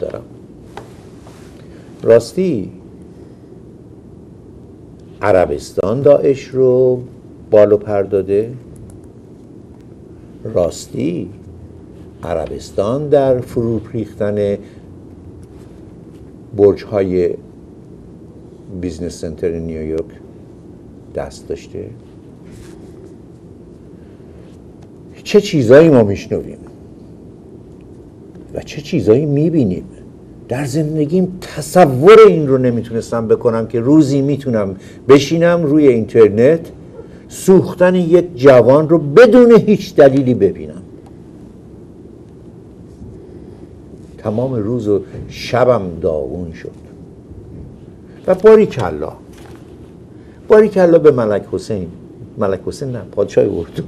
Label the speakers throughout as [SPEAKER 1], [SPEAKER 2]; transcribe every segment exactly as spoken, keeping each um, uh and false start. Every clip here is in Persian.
[SPEAKER 1] دارم. راستی عربستان داعش رو بالو پر داده؟ راستی عربستان در فرو ریختن برج‌های بیزنس سنتر نیویورک دست داشته؟ چه چیزایی ما میشنویم و چه چیزایی میبینیم. در زندگیم تصور این رو نمیتونستم بکنم که روزی میتونم بشینم روی اینترنت سوختن یک جوان رو بدون هیچ دلیلی ببینم. تمام روز و شبم داغون شد. و باریکلا باریکلا به ملک حسین ملک حسین نه پادشاه اردن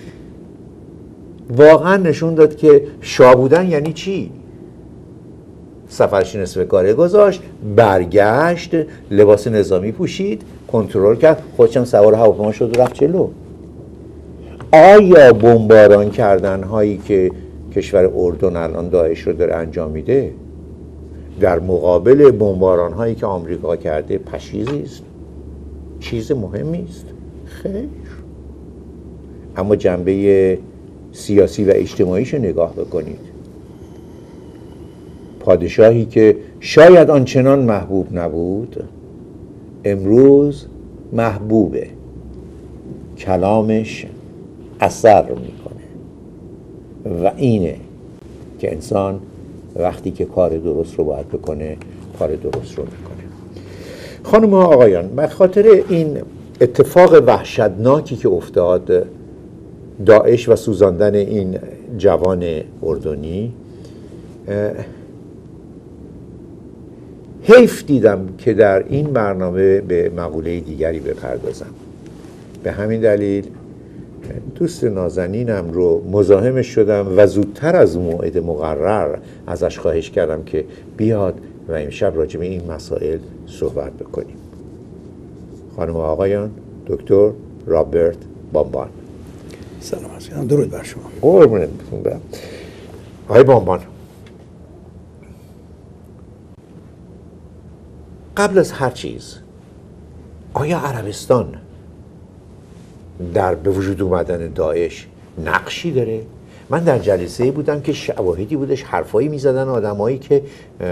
[SPEAKER 1] واقعا نشون داد که شاه بودن یعنی چی. سفرش نصف کاره گذاشت، برگشت، لباس نظامی پوشید، کنترل کرد، خودشم سوار هواپیما شد و رفت جلو. آیا بمباران کردن هایی که کشور اردن الان داعش رو داره انجام میده در مقابل بمباران هایی که آمریکا کرده پشیزی است؟ چیز مهمی است؟ خیر. اما جنبه سیاسی و اجتماعیش نگاه بکنید. پادشاهی که شاید آنچنان محبوب نبود امروز محبوبه، کلامش اثر میکنه و اینه که انسان وقتی که کار درست رو باید بکنه کار درست رو میکنه. خانم ها آقایان، به خاطر این اتفاق وحشتناکی که افتاد، داعش و سوزاندن این جوان اردنی، حیف دیدم که در این برنامه به مقوله دیگری بپردازم. به همین دلیل دوست نازنینم رو مزاحمش شدم و زودتر از موعد مقرر ازش خواهش کردم که بیاد و امشب راجع به این مسائل صحبت بکنیم. خانم و آقایان، دکتر رابرت بامبان.
[SPEAKER 2] سلام عرض می‌کنم. درود بر شما.
[SPEAKER 1] قربونتون برم. آقای بامبان، قبل از هر چیز آیا عربستان در به وجود اومدن داعش نقشی داره؟ من در جلسه بودم که شواهدی بودش، حرفایی میزدن آدمایی که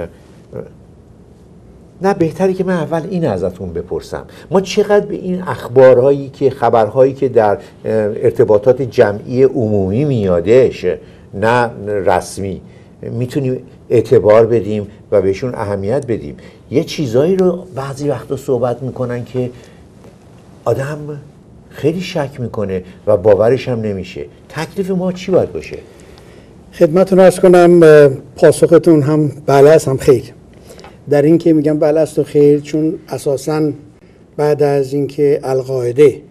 [SPEAKER 1] نه، بهتره که من اول این ازتون بپرسم، ما چقدر به این اخبارهایی که خبرهایی که در ارتباطات جمعی عمومی میادش نه رسمی میتونیم اعتبار بدیم و بهشون اهمیت بدیم؟ یه چیزایی رو بعضی وقتا صحبت میکنن که آدم خیلی شک میکنه و باورش هم نمیشه. تکلیف ما چی باید باشه؟
[SPEAKER 2] خدمتتون عرض کنم پاسختون هم بله است هم خیر. در این که میگم بله است و خیر چون اساساً بعد از اینکه القاعده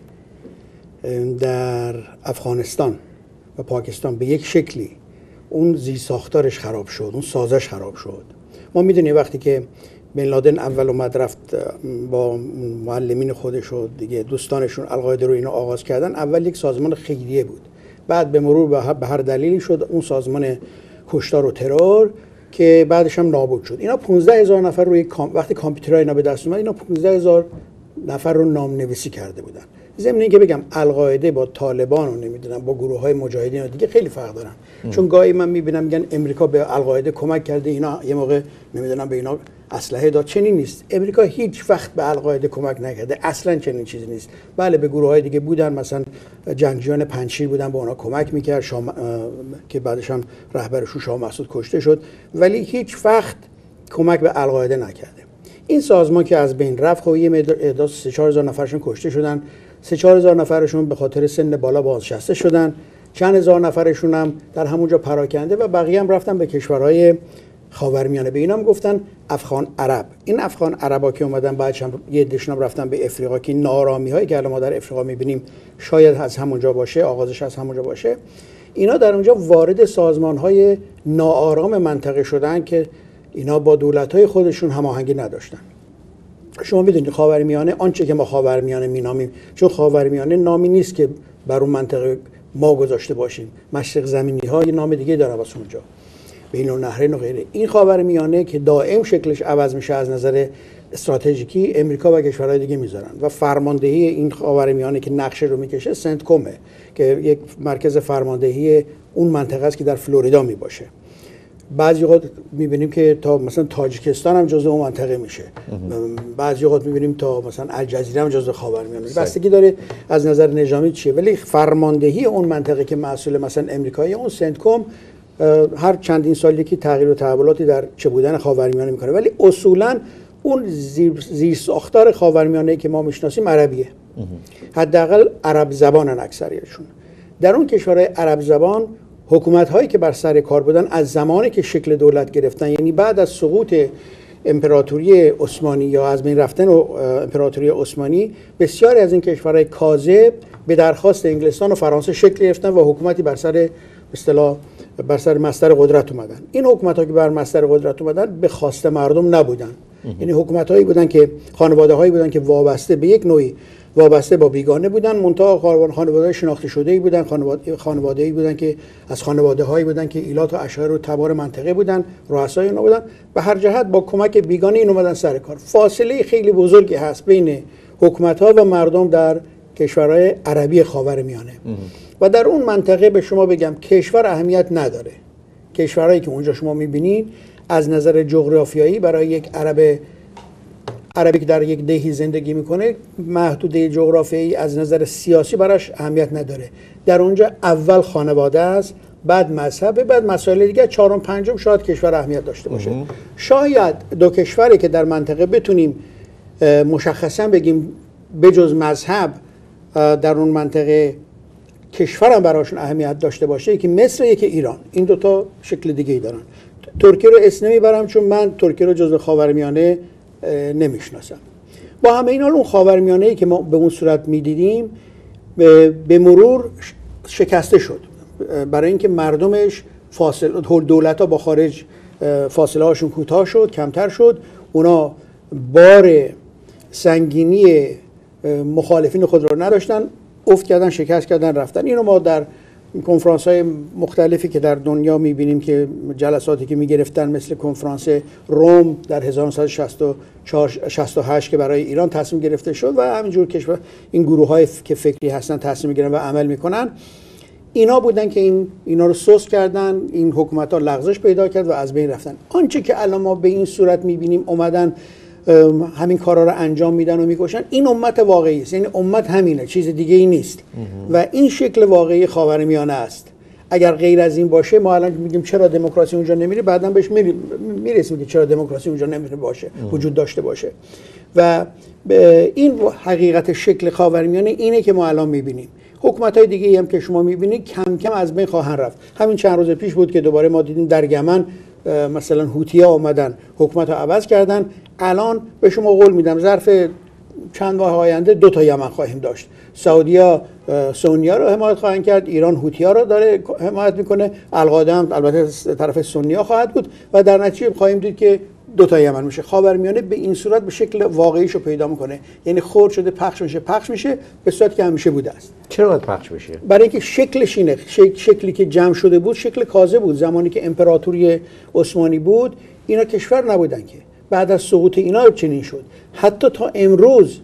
[SPEAKER 2] در افغانستان و پاکستان به یک شکلی اون زیرساختارش خراب شد، اون سازش خراب شد. ما میدونیم وقتی که بن لادن اول اومد رفت با معلمین خودش و دیگه دوستانشون القاعده رو اینو آغاز کردن، اول یک سازمان خیریه بود، بعد به مرور به هر دلیلی شد اون سازمان کشتار و ترور که بعدش هم نابود شد. اینا پانزده هزار نفر روی کام... وقتی کامپیوترها اینا به دست اومد اینا پانزده هزار نفر رو نام‌نویسی کرده بودن. ضمن اینکه بگم القاعده با طالبان و نمیدونم با گروه‌های مجاهدین و دیگه خیلی فرق دارن. ام. چون گاهی من میبینم میگن امریکا به القاعده کمک کرده، اینا یه موقع نمیدونم به اینا اسلحه داد. چنین نیست. امریکا هیچ وقت به القاعده کمک نکرده، اصلا چنین چیزی نیست. بله به گروه‌های دیگه بودن، مثلا جنگجویان پنجشیر بودن به اونا کمک میکرد، شام... که بعدش هم رهبرشون شاه مسعود کشته شد، ولی هیچ وقت کمک به القاعده نکرده. این سازمان که از بین رفت، خب یه مقدار سه چهار هزار نفرشون کشته شدن، سه چهار هزار نفرشون به خاطر سن بالا بازنشسته شدن، چند هزار نفرشون هم در همونجا پراکنده و بقیه هم رفتن به کشورهای خاورمیانه. به اینا هم گفتن افغان عرب. این افغان عربا که اومدن بعدش هم یه عده‌شون هم رفتن به افریقا که نارامی هایی که الان ما در افریقا میبینیم شاید از همونجا باشه، آغازش از همونجا باشه. اینا در اونجا وارد سازمان های ناآرام منطقه شدن که اینا با دولت های خودشون هماهنگی نداشتن. شما میدونید خاورمیانه آنچه که ما خاورمیانه مینامیم، چون خاورمیانه نامی نیست که بر اون منطقه ما گذاشته باشیم، مشرق زمینی ها یه نام دیگه داره واسه اونجا. بین النهرین و غیره. این خاورمیانه که دائم شکلش عوض میشه از نظر استراتژیکی، امریکا و کشورهای دیگه میذارن و فرماندهی این خاورمیانه که نقشه رو میکشه سنتکومه که یک مرکز فرماندهی اون منطقه است که در فلوریدا میباشه. بعضی وقت میبینیم که تا مثلا تاجیکستان هم جزء اون منطقه میشه، بعضی وقت میبینیم تا مثلا الجزیره هم جزء خاورمیانه. بستگی داره از نظر نظامی چیه، ولی فرماندهی اون منطقه که مسئول مثلا امریکایی، اون سنتکوم هر چندین سال یکی تغییر و تحولاتی در چه بودن خاورمیانه میکنه، ولی اصولا اون زیر, زیر ساختار خاورمیانه‌ای که ما میشناسیم عربیه، حداقل عرب زبانن اکثریتشون. در اون کشورهای عرب زبان حکومت هایی که بر سر کار بودن از زمانی که شکل دولت گرفتن، یعنی بعد از سقوط امپراتوری عثمانی یا از بین رفتن امپراتوری عثمانی، بسیاری از این کشورهای کاذب به درخواست انگلستان و فرانسه شکل گرفتن و حکومتی بر سر به اصطلاح بر سر مصدر قدرت اومدن. این حکومت‌ها که بر مصدر قدرت اومدن به خواست مردم نبودن، یعنی حکومت‌هایی بودن که خانواده‌هایی بودن که وابسته به یک نوعی وابسته با بیگانه بودن، منتها خانواده شناخته شده‌ای بودن، خانواده خانواده‌ای بودن که از خانواده‌هایی بودن که ایلات و اشایر و تبار منطقه بودن، رؤسای اونا بودن و هر جهت با کمک بیگانه این اومدن سر کار. فاصله خیلی بزرگی هست بین حکومت‌ها و مردم در کشورهای عربی خاورمیانه و در اون منطقه به شما بگم کشور اهمیت نداره. کشورهایی که اونجا شما می‌بینید از نظر جغرافیایی برای یک عرب عربی که در یک دهی زندگی میکنه محدوده جغرافیایی از نظر سیاسی براش اهمیت نداره. در اونجا اول خانواده است، بعد مذهب، بعد مسائل دیگه، چهارم پنجم شاید کشور اهمیت داشته باشه. شاید دو کشوری که در منطقه بتونیم مشخصا بگیم بجز مذهب در اون منطقه کشور هم براشون اهمیت داشته باشه، یکی مصر یکی ایران. این دوتا شکل دیگه ای دارن. ترکیه رو اسم نمیبرم چون من ترکیه رو جزو خاورمیانه نمیشناسم. با همه این حال اون خاورمیانه‌ای که ما به اون صورت میدیدیم به مرور شکسته شد، برای اینکه مردمش فاصله دولت‌ها با خارج فاصله هاشون کوتاه شد، کمتر شد، اونا بار سنگینی مخالفین خود رو نداشتن، افت کردن، شکست کردن، رفتن. اینو ما در کنفرانس های مختلفی که در دنیا میبینیم که جلساتی که میگرفتن مثل کنفرانس روم در هزار و نهصد و شصت و چهار شصت و هشت که برای ایران تصمیم گرفته شد و همینجور کشور این گروه های که فکری هستن تصمیم میگیرن و عمل میکنن، اینا بودن که این اینا رو سوس کردن، این حکومت ها لغزش پیدا کرد و از بین رفتن. آنچه که الان ما به این صورت میبینیم اومدن همین کارا رو انجام میدن و میکشن، این امت واقعی است. یعنی امت همینه، چیز دیگه ای نیست و این شکل واقعی خاورمیانه است. اگر غیر از این باشه ما الان میگیم چرا دموکراسی اونجا نمیره، بعداً بهش میرسیم که چرا دموکراسی اونجا نمیره باشه وجود داشته باشه. و این حقیقت شکل خاورمیانه اینه که ما الان میبینیم. حکومت‌های دیگه هم که شما میبینید کم کم از بین خواهند رفت. همین چند روز پیش بود که دوباره ما دیدیم در یمن مثلا هوتی‌ها اومدن حکومت رو عوض کردن. الان به شما قول میدم ظرف چند ماه آینده دو تا یمن خواهیم داشت. سعودیا سنی‌ها رو حمایت خواهند کرد، ایران هوتی‌ها رو داره حمایت میکنه، القاعده هم البته طرف سنی‌ها خواهد بود و در نتیجه خواهیم دید که دو تا یمن میشه. خاورمیانه به این صورت به شکل واقعیشو پیدا میکنه، یعنی خرد شده پخش میشه پخش میشه به صورتی که همیشه بوده است.
[SPEAKER 1] چرا باید پخش بشه؟
[SPEAKER 2] برای اینکه شکلش اینه، شکل شکلی که جمع شده بود شکل کاذب بود. زمانی که امپراتوری عثمانی بود اینا کشور نبودن که، بعد از سقوط اینا چنین شد. حتی تا امروز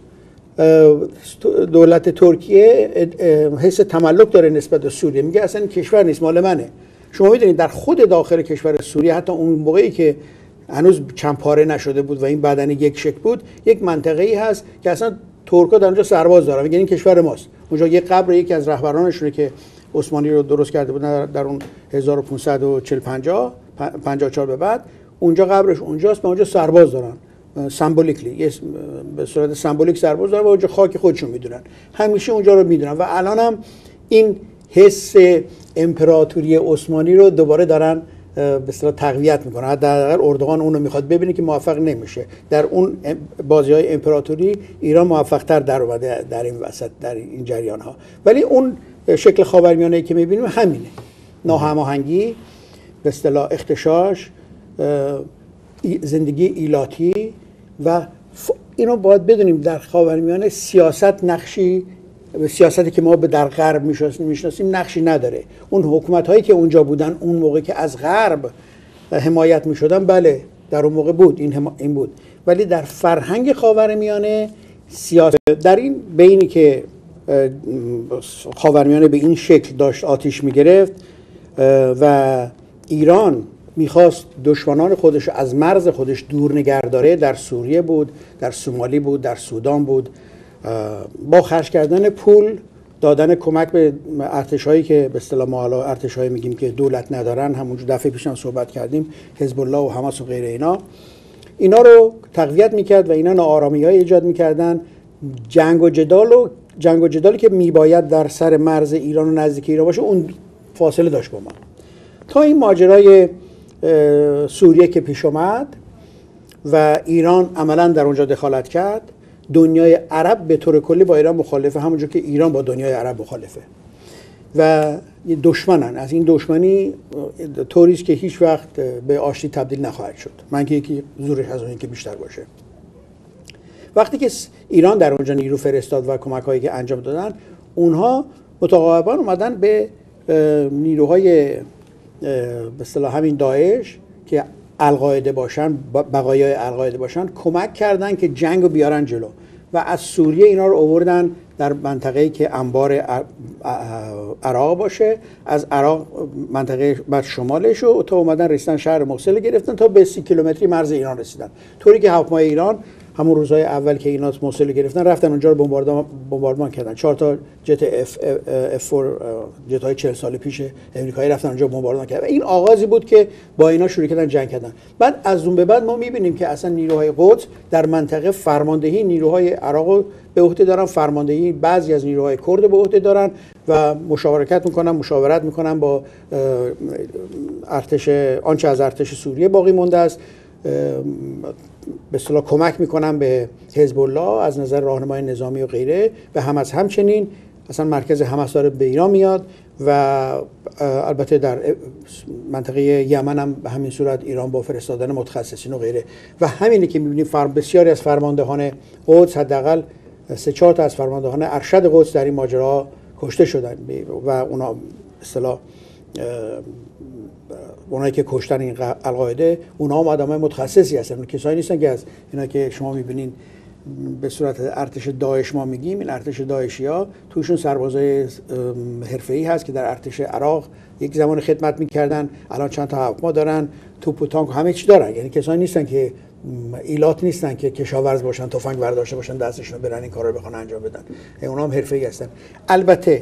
[SPEAKER 2] دولت ترکیه حس تملک داره نسبت به سوریه، میگه اصلا این کشور نیست، مال منه. شما میدونید در خود داخل کشور سوریه حتی اون موقعی که هنوز چند پاره نشده بود و این بدن یک شکل بود، یک منطقه‌ای هست که اصلا ترک‌ها در اونجا سرباز دارن، میگن این کشور ماست. اونجا یک قبر یکی از رهبرانشونه که عثمانی رو درست کرده بودن در اون هزار و پانصد و چهل پنجاه پنجاه و چهار به بعد، اونجا قبرش اونجاست، به اونجا سرباز دارن، سمبولیکلی به صورت سمبولیک سرباز دارن و اونجا خاک خودشون میدونن، همیشه اونجا رو میدونن و الان هم این حس امپراتوری عثمانی رو دوباره دارن به اصطلاح تقویت میکنه. حداقل اردوغان اون رو میخواد ببینه که موفق نمیشه. در اون بازی‌های امپراتوری ایران موفق‌تر در اومده در این وسط، در این جریان ها. ولی اون شکل خاورمیانه‌ای که میبینیم همینه، ناهماهنگی، به اصطلاح اختشاش، زندگی ایلاتی و اینو باید بدونیم در خاورمیانه سیاست نقشی، سیاستی که ما به در غرب میشناسیم نقشی نداره. اون حکومت هایی که اونجا بودن اون موقع که از غرب حمایت میشدن، بله در اون موقع بود، این هم این بود. ولی در فرهنگ خاورمیانه سیاست در این بینی که خاورمیانه به این شکل داشت آتیش میگرفت و ایران میخواست دشمنان خودش از مرز خودش دور نگه داره، در سوریه بود، در سومالی بود، در سودان بود، با خرج کردن پول دادن کمک به ارتشایی که به اصطلاح ما حالا ارتشایی میگیم که دولت ندارن، همونجور دفعه پیش هم صحبت کردیم، حزب الله و حماس و غیر اینا، اینا رو تقویت میکرد و اینا ناآرامی‌های ایجاد میکردن. جنگ و جدال و جنگ و جدالی که میباید در سر مرز ایران و نزدیک ایران باشه اون فاصله داشت با ما. تا این ماجرای سوریه که پیش اومد و ایران عملا در اونجا دخالت کرد، دنیای عرب به طور کلی با ایران مخالفه، همونجور که ایران با دنیای عرب مخالفه و دشمنن. از این دشمنی طوریست که هیچ وقت به آشتی تبدیل نخواهد شد، من که یکی زورش از اون که بیشتر باشه. وقتی که ایران در اونجا نیرو فرستاد و کمک‌هایی که انجام دادن، اونها متقابلا اومدن به نیروهای به اصطلاح همین داعش که القاعده باشن، بقایای القاعده باشن، کمک کردن که جنگو بیارن جلو و از سوریه اینا رو آوردن در منطقه‌ای که انبار عراق باشه، از عراق منطقه بعد شمالش رو تا اومدن رسیدن شهر موصل گرفتن تا به سی کیلومتری مرز ایران رسیدن. طوری که هواپیمای ایران همون روزهای اول که اینا موصل گرفتن رفتن اونجا رو بمباردمان بمباردمان کردن. چهار تا جت اف اف چهار جت های چهل سال پیش امریکایی رفتن اونجا بمباردمان کردن. این آغازی بود که با اینا شروع کردن جنگ کردن. بعد از اون به بعد ما می‌بینیم که اصلا نیروهای قدس در منطقه فرماندهی نیروهای عراق به عهده دارن، فرماندهی بعضی از نیروهای کرد به عهده دارن و مشاورت میکنن، مشاورت میکنن با ارتش، آنچه از ارتش سوریه باقی مونده است، به اصطلاح کمک میکنن به حزب الله از نظر راهنمای نظامی و غیره و هم از همچنین اصلا مرکز حماس داره به ایران میاد و البته در منطقه یمن هم به همین صورت ایران با فرستادن متخصصین و غیره. و همینی که میبینیم بسیاری از فرماندهان قدس، حداقل سه چهار تا از فرماندهان ارشد قدس در این ماجرا کشته شدن و اونا به اصطلاح اونایی که کشتن این القاعده اونا هم آدمای متخصصی هستن، اون کسایی نیستن که از اینا که شما میبینین به صورت ارتش داعش ما میگیم، این ارتش داعشیا توشون سربازای حرفه‌ای هست که در ارتش عراق یک زمان خدمت میکردن، الان چند تا هواپیما دارن، توپ و تانک همه چی دارن. یعنی کسایی نیستن که ایلات نیستن که کشاورز باشن، تفنگ برداشته باشن دستشون برن این کارا رو بخوان انجام بدن. اونا هم حرفه‌ای هستن. البته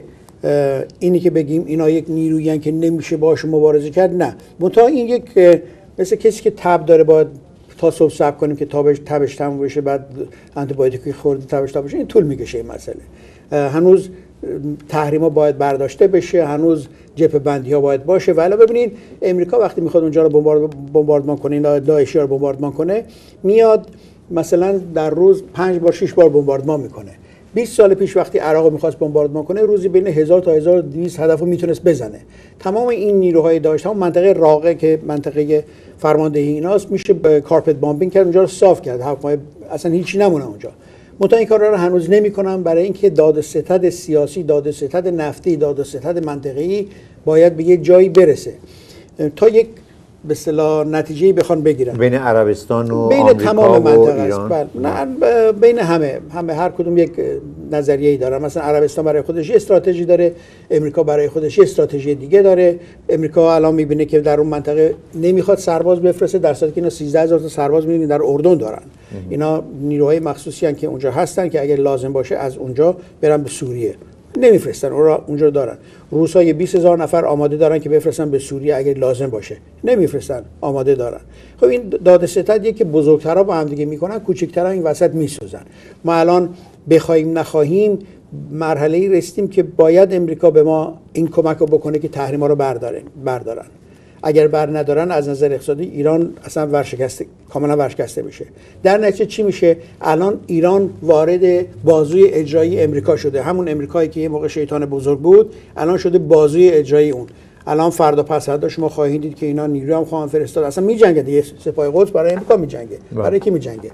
[SPEAKER 2] اینی که بگیم اینا یک نیرویی هستن که نمیشه باهاش مبارزه کرد، نه. منتها این یک مثل کسی که تب داره باید تا صبح صبر کنیم که تابش تبش تموم بشه، بعد آنتی بیوتیک خورد تبش تموم بشه، این طول میکشه این مسئله. هنوز تحریما باید برداشته بشه، هنوز جبهه بندی ها باید باشه. ولی ببینید امریکا وقتی میخواد اونجا رو بمباردمان کنه، این داعشی رو بمباردمان کنه، میاد مثلا در روز پنج بار شش بار بمباردمان میکنه. بیست سال پیش وقتی عراق میخواست بمباردمان کنه، روزی بین هزار تا هزار و دویست هدفو میتونست بزنه. تمام این نیروهای داعش، همون منطقه راقه که منطقه فرماندهی ایناست، میشه کارپت بامبینگ کرد، اونجا رو صاف کرد، هواپیما اصلا هیچی نمونه اونجا. منتها این کارا رو هنوز نمیکنن برای اینکه داد و ستد سیاسی، داد و ستد نفتی، داد و ستد منطقه‌ای باید به یه جایی برسه تا یک به اصطلاح نتیجه‌ای بخوان بگیرن
[SPEAKER 1] بین عربستان و
[SPEAKER 2] بین
[SPEAKER 1] آمریکا
[SPEAKER 2] تمام
[SPEAKER 1] و
[SPEAKER 2] منطقه
[SPEAKER 1] ایران.
[SPEAKER 2] است. نه بین همه همه هر کدوم یک نظریه‌ای داره. مثلا عربستان برای خودش یه استراتژی داره، امریکا برای خودش یه استراتژی دیگه داره. امریکا الان می‌بینه که در اون منطقه نمیخواد سرباز بفرسته، در صورتی که اینا سیزده هزار تا سرباز می‌بینید در اردن دارن. اینا نیروهای مخصوصی هستن که اونجا هستن که اگر لازم باشه از اونجا برن به سوریه. نمیفرستن، اونجا دارن. روس‌ها یه بیست هزار نفر آماده دارن که بفرستن به سوریه اگه لازم باشه. نمیفرستن، آماده دارن. خب این داد ستدیه که بزرگترها با هم دیگه میکنن، کوچکترها این وسط میسوزن. ما الان بخوایم نخواهیم مرحله‌ای رسیدیم که باید امریکا به ما این کمک رو بکنه که تحریما رو بردارن بردارن. اگر بر ندارن از نظر اقتصادی ایران اصلا ورشکسته، کاملا ورشکسته میشه. در نتیجه چی میشه؟ الان ایران وارد بازوی اجرایی امریکا شده. همون امریکایی که یه موقع شیطان بزرگ بود الان شده بازوی اجرایی اون. الان فردا پس فردا شما خواهید دید که اینا نیرو هم خواهند فرستاد. اصلا میجنگه دیگه، سپاه قدس برای امریکا میجنگه. برای کی میجنگه؟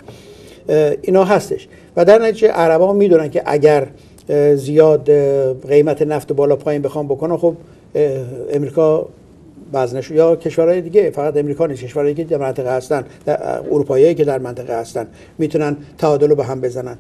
[SPEAKER 2] اینا هستش. و در نتیجه عربا میدونن که اگر زیاد قیمت نفت بالا پایین بخوام بکنن، خب امریکا وزنش، یا کشورهای دیگه، فقط امریکا نیست، کشورهایی که در منطقه هستن، اروپاییایی که در منطقه هستن میتونن تعادل رو به هم بزنن.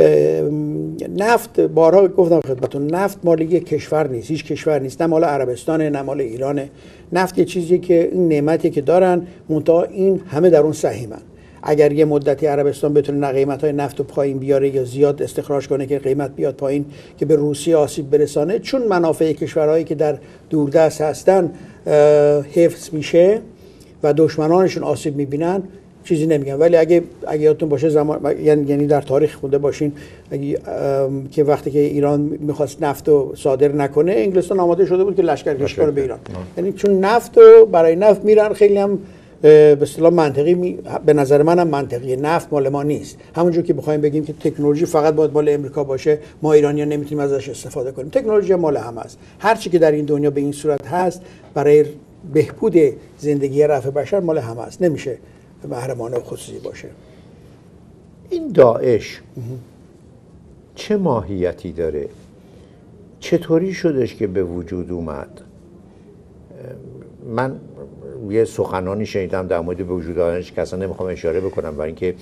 [SPEAKER 2] نفت، بارها گفتم خدمتتون، نفت مال یک کشور نیست، هیچ کشور نیست، نه مال عربستانه نه مال ایرانه. نفت یه چیزی که این نعمتی که دارن، منتها این همه در اون سهیمن. اگر یه مدتی عربستان بتونه نه قیمت‌های نفت رو پایین بیاره یا زیاد استخراج کنه که قیمت بیاد پایین که به روسیه آسیب برسانه، چون منافع کشورهایی که در دوردست هستن حفظ میشه و دشمنانشون آسیب میبینن، چیزی نمیگن. ولی اگه اگه یادتون باشه زمان، یعنی در تاریخ خونده باشین که وقتی که ایران میخواست نفت رو صادر نکنه، انگلستان آماده شده بود که لشکرکشی کنه به ایران. یعنی چون نفت رو برای نفت میرن، خیلی هم به اصطلاح منطقی می... به نظر منم منطقیه. نفت مال ما نیست. همونجور که بخوایم بگیم که تکنولوژی فقط باید مال امریکا باشه، ما ایرانیان نمیتونیم ازش استفاده کنیم. تکنولوژی مال همه است. هر چی که در این دنیا به این صورت هست برای بهبود زندگی رفع بشر مال همه است. نمیشه محرمانه و خصوصی باشه.
[SPEAKER 1] این داعش چه ماهیتی داره؟ چطوری شدش که به وجود اومد؟ من یه سخنانی شنیدم در مورد به وجود آمدنش که اصلا نمیخوام اشاره بکنم، برای اینکه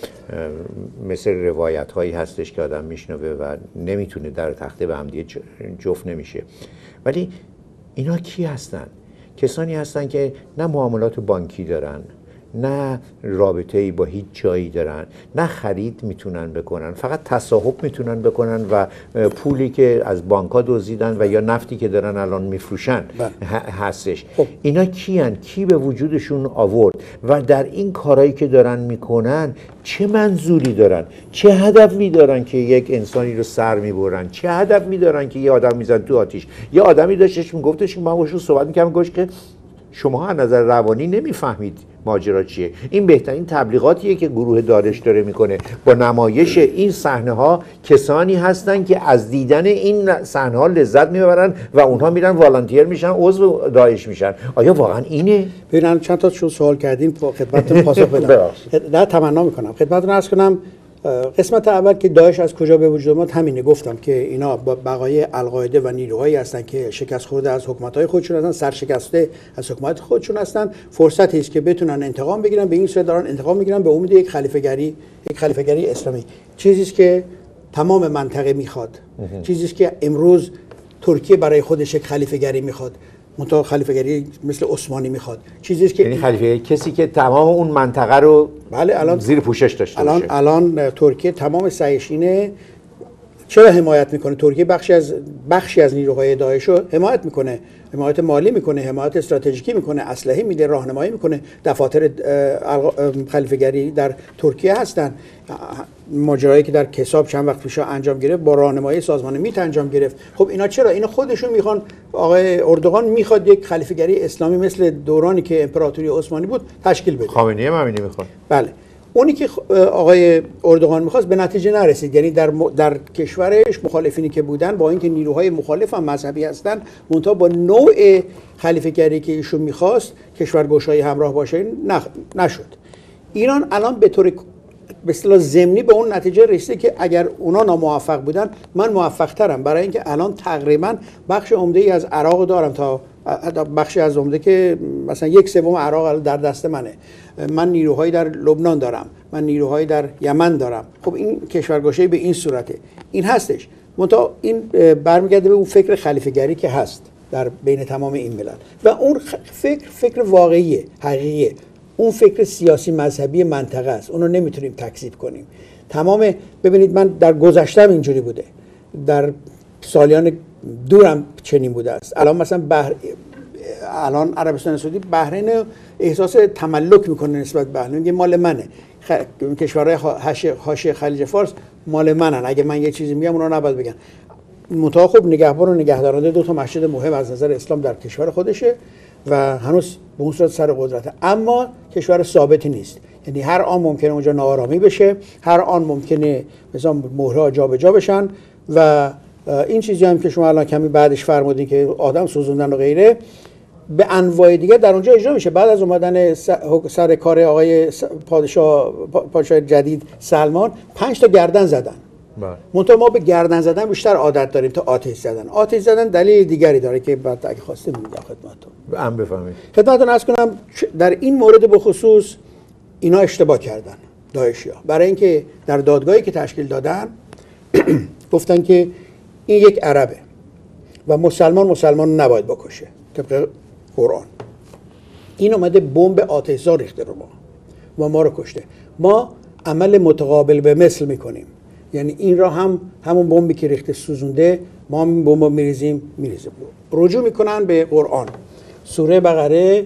[SPEAKER 1] مثل روایت هایی هستش که آدم میشنوه و نمیتونه در تخته به هم دیگه جفت نمیشه. ولی اینا کی هستن؟ کسانی هستن که نه معاملات بانکی دارن، نه رابطه‌ای با هیچ جایی دارن، نه خرید میتونن بکنن، فقط تصاحب میتونن بکنن و پولی که از بانک‌ها دزدیدن و یا نفتی که دارن الان میفروشن هستش. خب. اینا کیان؟ کی به وجودشون آورد؟ و در این کارهایی که دارن میکنن چه منظوری دارن؟ چه هدفی دارن که یک انسانی رو سر میبرن؟ چه هدفی دارن که یه آدم میزن تو آتیش؟ یه آدمی داشتش میگفتش که من باشون صحبت میکردم، گوش که شما از نظر روانی نمیفهمید ماجرا چیه. این بهترین تبلیغاتیه که گروه داعش داره میکنه. با نمایش این صحنه ها کسانی هستن که از دیدن این صحنه ها لذت میبرن و اونها میرن والنتیر میشن، عضو داعش میشن. آیا واقعا اینه؟
[SPEAKER 2] ببینم چند تا شو سوال کردین، خدمتتون پاسخ بدم. نه تمنا میکنم خدمتتون عرض کنم. قسمت اول که داعش از کجا به وجود اومد همینه، گفتم که اینا بقای القاعده و نیروهایی هستن که شکست خورده از حکومت‌های خودشون هستن، سرشکسته از حکومت خودشون هستن. فرصتی است که بتونن انتقام بگیرن. به این صورت دارن انتقام میگیرن به امید یک خلیفه‌گری، یک خلیفه‌گری اسلامی. چیزی است که تمام منطقه میخواد. چیزی است که امروز ترکیه برای خودش یک خلیفه‌گری میخواد. منتها خلیفه‌گری مثل عثمانی میخواد. چیزی است که
[SPEAKER 1] یعنی خلیفه کسی که تمام اون منطقه رو
[SPEAKER 2] بله الان
[SPEAKER 1] زیر پوشش داشته
[SPEAKER 2] الان
[SPEAKER 1] باشه.
[SPEAKER 2] الان ترکیه تمام سعیش اینه. چرا حمایت میکنه؟ ترکیه بخشی از بخشی از نیروهای داعش رو حمایت میکنه، حمایت مالی میکنه، حمایت استراتژیکی میکنه، اسلحه میده، راهنمایی میکنه. دفاتر خلیفه‌گری در ترکیه هستن. ماجرایی که در کساب چند وقت پیش انجام گرفت با راهنمایی سازمان میت انجام گرفت. خب اینا چرا؟ اینا خودشون میخوان. آقای اردوغان میخواد یک خلیفه‌گری اسلامی مثل دورانی که امپراتوری عثمانی بود تشکیل بده.
[SPEAKER 1] خامنه‌ای هم همینی میخواد.
[SPEAKER 2] بله. اونی که آقای اردوغان میخواست به نتیجه نرسید. یعنی در م... در کشورش مخالفینی که بودن، با اینکه نیروهای مخالف هم مذهبی هستن، منتها با نوع خلیفه‌گری که ایشون میخواست، کشورگشایی همراه باشه، نخ... نشد. ایران الان به طور به اصطلاح ضمنی به اون نتیجه رسیده که اگر اونا ناموفق بودن من موفق ترم، برای اینکه الان تقریبا بخش عمده‌ای از عراق دارم، تا بخشی از عمده که مثلا یک سوم عراق در دست منه. من نیروهایی در لبنان دارم، من نیروهایی در یمن دارم. خب این کشورگشایی به این صورته. این هستش. منتها این برمیگرده به اون فکر خلیفه‌گری که هست در بین تمام این ملل و اون فکر فکر واقعیه، حقیقیه. اون فکر سیاسی مذهبی منطقه است. اون رو نمیتونیم تکذیب کنیم. تمام ببینید من در گذشته‌ام اینجوری بوده. در سالیان دورم چنین بوده است. الان مثلا بحر... الان عربستان سعودی بحرین احساس تملک میکنه نسبت به بحرین، میگه مال منه. خ... کشورهای حاشیه خلیج فارس مال منن. اگه من یه چیزی میگم اونا نباید بگن. منتها خب نگهبان و نگهدارنده دو تا مسجد مهم از نظر اسلام در کشور خودشه و هنوز به اون صورت سر قدرته، اما کشور ثابتی نیست. یعنی هر آن ممکنه اونجا ناآرامی بشه، هر آن ممکنه مثلا مهرها جابجا بشن و این چیزی هم که شما الان کمی بعدش فرمودین که آدم سوزوندن و غیره به انواع دیگه در اونجا اجرا میشه. بعد از اومدن سر کار آقای پادشاه پادشاه جدید سلمان پنج تا گردن زدن. منتها ما به گردن زدن بیشتر عادت داریم تا آتش زدن. آتش زدن دلیل دیگری داره که بعد اگه خواستیم میگم خدمتتون.
[SPEAKER 1] ام بفهمید.
[SPEAKER 2] خدمتتون عرض کنم در این مورد به خصوص اینا اشتباه کردن داعشیا، برای اینکه در دادگاهی که تشکیل دادن گفتن که این یک عربه و مسلمان مسلمان نباید بکشه طبق قرآن. این اومده بمب آتش‌زا ریخته رو ما و ما رو کشته. ما عمل متقابل به مثل میکنیم، یعنی این را هم همون بمبی که ریخته سوزونده، ما هم این بمب رو میریزیم میریزیم. رجوع میکنن به قرآن، سوره بقره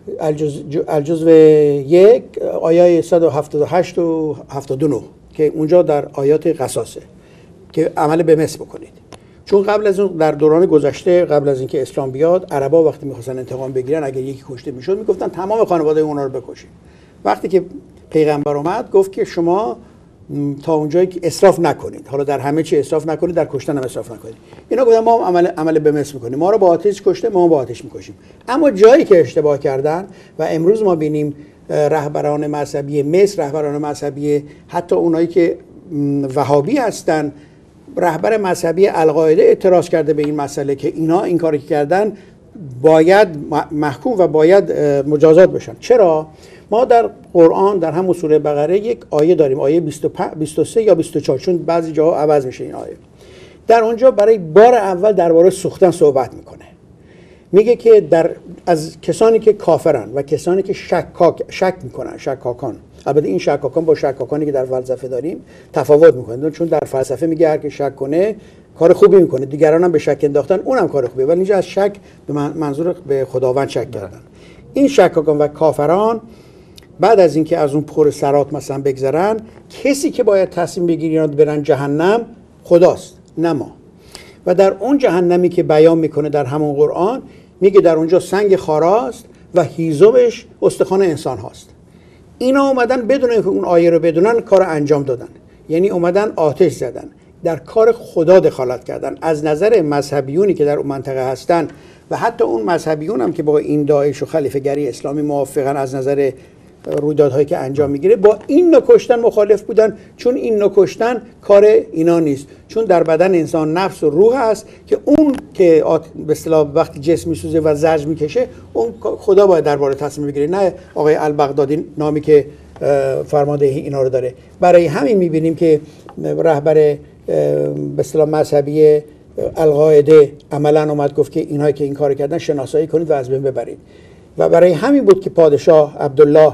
[SPEAKER 2] الجزء الجزء یک آیه صد و هفتاد و هشت و هفتاد و نه که اونجا در آیات قصاصه که عمل به مثل بکنید. چون قبل از اون در دوران گذشته قبل از اینکه اسلام بیاد، عربا وقتی میخواستن انتقام بگیرن اگر یکی کشته میشد میگفتن تمام خانواده اونا رو بکشید. وقتی که پیغمبر اومد گفت که شما تا اونجایی که اسراف نکنید، حالا در همه چی اسراف نکنید، در کشتن هم اسراف نکنید. اینا گفتن ما عمل عمل به مثل میکنیم، ما رو با آتش کشته، ما با آتش میکشیم. اما جایی که اشتباه کردن و امروز ما بینیم رهبران مذهبی مصر، رهبران مذهبی حتی اونایی که وهابی هستن، رهبر مذهبی القاعده اعتراض کرده به این مسئله که اینا این کاری که کردن باید محکوم و باید مجازات بشن. چرا؟ ما در قرآن در همون سوره بقره یک آیه داریم، آیه بیست و سه یا بیست و چهار، چون بعضی جاها عوض میشه این آیه. در اونجا برای بار اول درباره سوختن صحبت میکنه. میگه که در از کسانی که کافرن و کسانی که شکاک شک میکنن، شکاکان. البته این شکاکان با شکاکانی که در فلسفه داریم تفاوت میکنه، چون در فلسفه میگه هر که شک کنه کار خوبی میکنه، دیگران هم به شک انداختن اونم کار خوبیه، ولی اینجا از شک به منظور به خداوند شک کردن. این شکاکان و کافران بعد از اینکه از اون پر سرات مثلا بگذرن، کسی که باید تصمیم بگیرن برن جهنم خداست نه ما. و در اون جهنمی که بیان میکنه در همون قرآن میگه در اونجا سنگ خاراست و هیزمش استخوان انسان هاست. اینا اومدن بدون اینکه اون آیه رو بدونن کار انجام دادن، یعنی اومدن آتش زدن، در کار خدا دخالت کردن. از نظر مذهبیونی که در اون منطقه هستن و حتی اون مذهبیون هم که با این داعش و خلیفه گری اسلامی موافقن از نظر رویدادهایی که انجام میگیره، با این نکشتن مخالف بودن، چون این نکشتن کار اینا نیست، چون در بدن انسان نفس و روح هست که اون که به اصطلاح وقتی جسم میسوزه و زجر میکشه اون خدا باید درباره تصمیم بگیره، نه آقای البغدادی نامی که فرماندهی اینا رو داره. برای همین میبینیم که رهبر به اصطلاح مذهبی القاعده عملا اومد گفت که اینهایی که این کار کردن شناسایی کنید و از بین ببرید. و برای همین بود که پادشاه عبدالله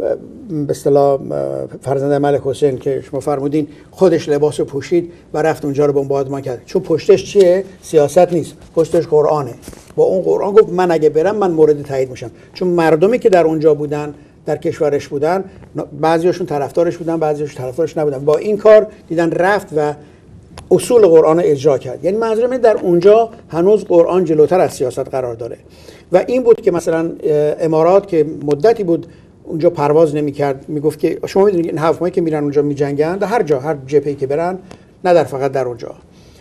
[SPEAKER 2] به اصطلاح فرزند ملک حسین که شما فرمودین خودش لباس رو پوشید و رفت اونجا رو بمباردمان کرد، چون پشتش چیه؟ سیاست نیست، پشتش قرآنه. با اون قرآن گفت من اگه برم من مورد تایید میشم، چون مردمی که در اونجا بودن در کشورش بودن بعضیاشون طرفدارش بودن بعضیاشون طرفدارش نبودن، با این کار دیدن رفت و اصول قرآن اجرا کرد. یعنی منظورم در اونجا هنوز قرآن جلوتر از سیاست قرار داره. و این بود که مثلا امارات که مدتی بود اونجا پرواز نمی‌کرد، میگفت که شما می‌دونید این هواپیمایی که میرن اونجا می‌جنگن هر جا هر جبهه‌ای که برن، نه در فقط در اونجا،